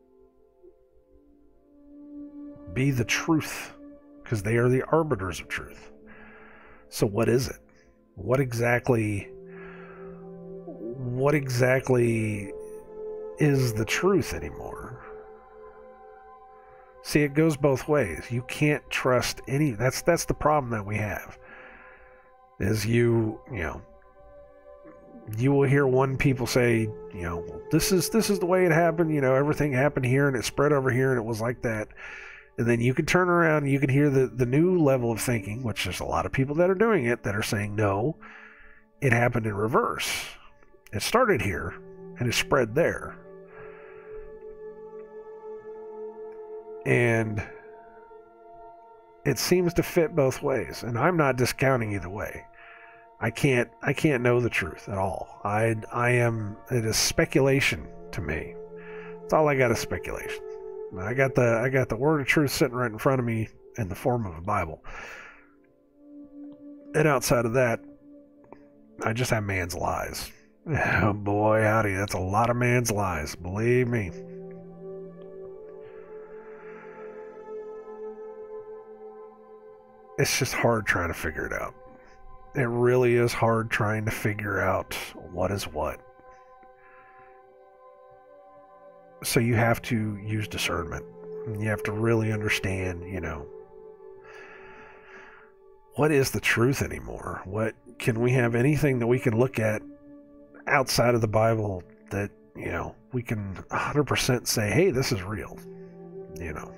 be the truth, because they are the arbiters of truth. So what is it? What exactly what exactly is the truth anymore? See, it goes both ways. You can't trust any. That's that's the problem that we have. Is you, you know, you will hear one people say, you know, well, this is this is the way it happened. You know, everything happened here and it spread over here and it was like that. And then you can turn around and you can hear the, the new level of thinking, which there's a lot of people that are doing it, that are saying, no, it happened in reverse. It started here and it spread there. And it seems to fit both ways. And I'm not discounting either way. I can't I can't know the truth at all. I I am it is speculation to me. That's all I got is speculation. I got the I got the word of truth sitting right in front of me in the form of a Bible. And outside of that, I just have man's lies. Oh boy, howdy, that's a lot of man's lies, believe me. It's just hard trying to figure it out. It really is hard trying to figure out what is what. So you have to use discernment. You have to really understand, you know, what is the truth anymore? What can we have anything that we can look at outside of the Bible that, you know, we can one hundred percent say, hey, this is real, you know?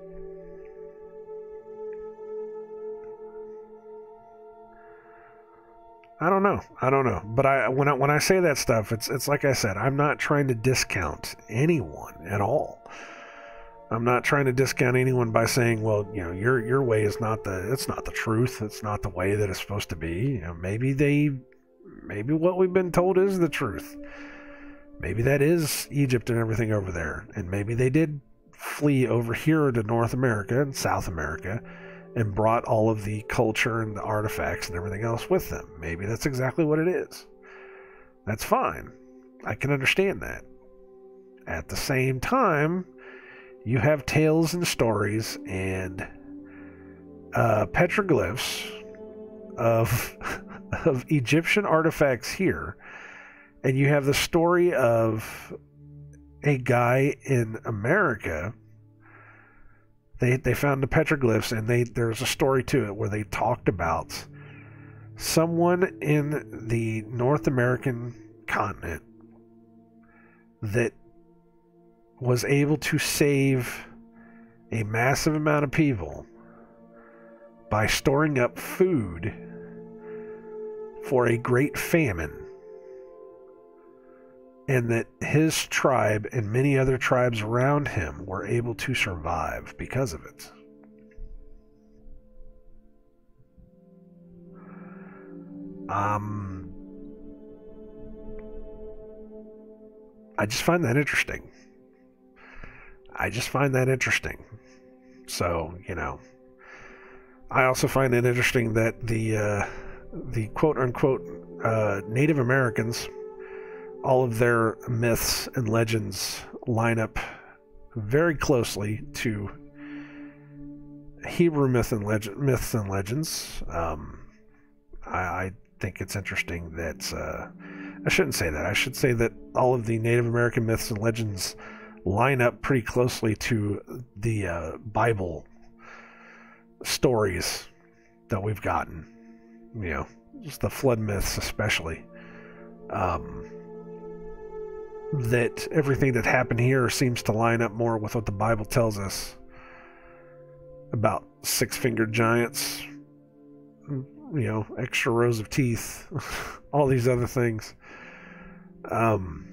I don't know. I don't know. But I when I when I say that stuff, it's it's like I said, I'm not trying to discount anyone at all. I'm not trying to discount anyone by saying, well, you know, your your way is not the it's not the truth. It's not the way that it's supposed to be. You know, maybe they maybe what we've been told is the truth. Maybe that is Egypt and everything over there. And maybe they did flee over here to North America and South America and brought all of the culture and the artifacts and everything else with them. Maybe that's exactly what it is. That's fine. I can understand that. At the same time, you have tales and stories and uh, petroglyphs of, of Egyptian artifacts here, and you have the story of a guy in America. They they found the petroglyphs, and they there's a story to it where they talked about someone in the North American continent that was able to save a massive amount of people by storing up food for a great famine, and that his tribe and many other tribes around him were able to survive because of it. Um, I just find that interesting. I just find that interesting. So, you know, I also find it interesting that the uh, the quote-unquote uh, Native Americans, all of their myths and legends line up very closely to Hebrew myth and legend, myths and legends. Um, I, I think it's interesting that uh, I shouldn't say that. I should say that all of the Native American myths and legends line up pretty closely to the uh, Bible stories that we've gotten. You know, just the flood myths especially. Um, that everything that happened here seems to line up more with what the Bible tells us about six-fingered giants, you know, extra rows of teeth, all these other things. Um,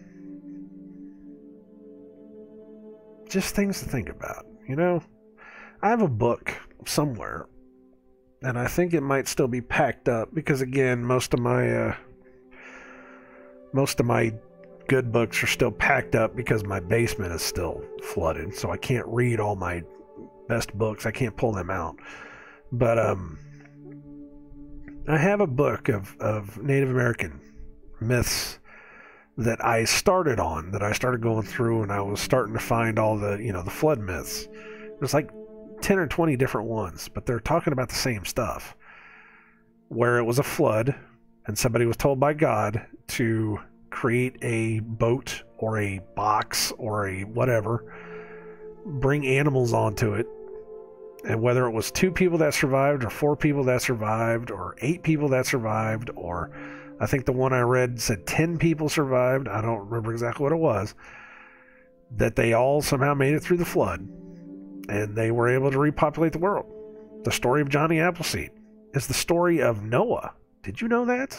just things to think about, you know. I have a book somewhere, and I think it might still be packed up because, again, most of my uh, most of my good books are still packed up because my basement is still flooded, so I can't read all my best books. I can't pull them out. But um, I have a book of, of Native American myths that I started on, that I started going through, and I was starting to find all the, you know, the flood myths. There's like ten or twenty different ones, but they're talking about the same stuff. Where it was a flood, and somebody was told by God to create a boat or a box or a whatever, bring animals onto it, and whether it was two people that survived or four people that survived or eight people that survived, or I think the one I read said ten people survived, I don't remember exactly what it was, that they all somehow made it through the flood and they were able to repopulate the world. The story of Johnny Appleseed is the story of Noah. Did you know that?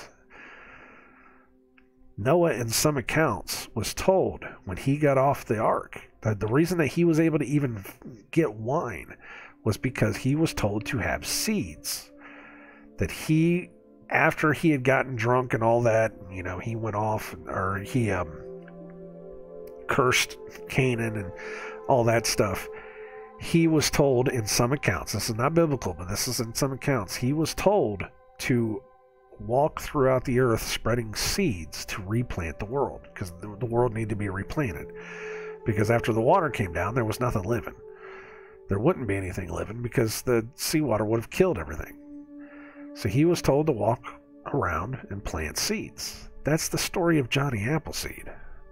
Noah, in some accounts, was told when he got off the ark that the reason that he was able to even get wine was because he was told to have seeds. That he, after he had gotten drunk and all that, you know, he went off, or he um, cursed Canaan and all that stuff. He was told in some accounts, this is not biblical, but this is in some accounts, he was told to walk throughout the earth spreading seeds to replant the world, because the, the world needed to be replanted. Because after the water came down, there was nothing living. There wouldn't be anything living because the seawater would have killed everything. So he was told to walk around and plant seeds. That's the story of Johnny Appleseed.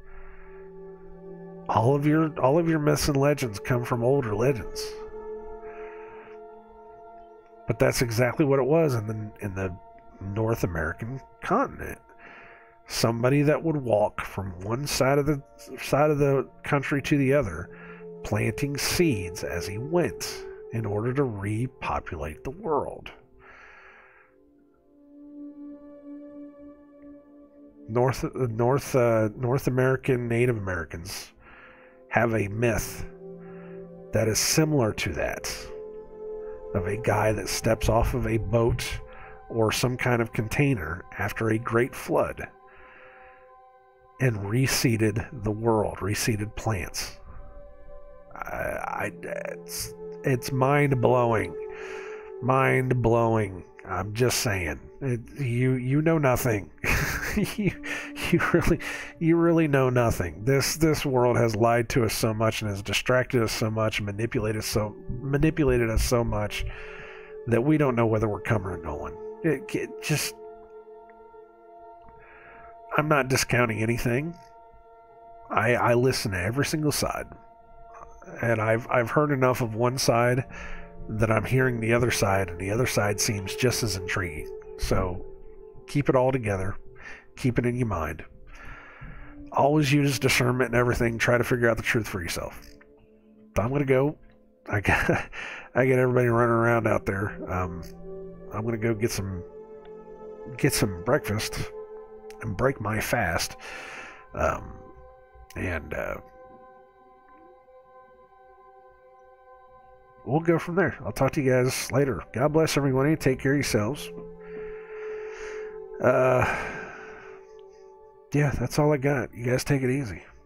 All of your all of your myths and legends come from older legends. But that's exactly what it was in the in the North American continent. Somebody that would walk from one side of the side of the country to the other, planting seeds as he went in order to repopulate the world. North North uh, North American Native Americans have a myth that is similar to that, of a guy that steps off of a boat or some kind of container after a great flood and reseeded the world, reseeded plants. I, I, it's, it's mind-blowing. Mind-blowing. I'm just saying. It, you you know nothing. you you really you really know nothing. This this world has lied to us so much and has distracted us so much and manipulated so manipulated us so much that we don't know whether we're coming or going. It, it just I'm not discounting anything. I I listen to every single side, and I've I've heard enough of one side that I'm hearing the other side, and the other side seems just as intriguing. So keep it all together. Keep it in your mind. Always use discernment and everything. Try to figure out the truth for yourself. I'm going to go. I got, I got everybody running around out there. Um, I'm going to go get some get some breakfast and break my fast. Um, and uh, we'll go from there. I'll talk to you guys later. God bless everyone. Take care of yourselves. Uh, yeah, that's all I got. You guys take it easy.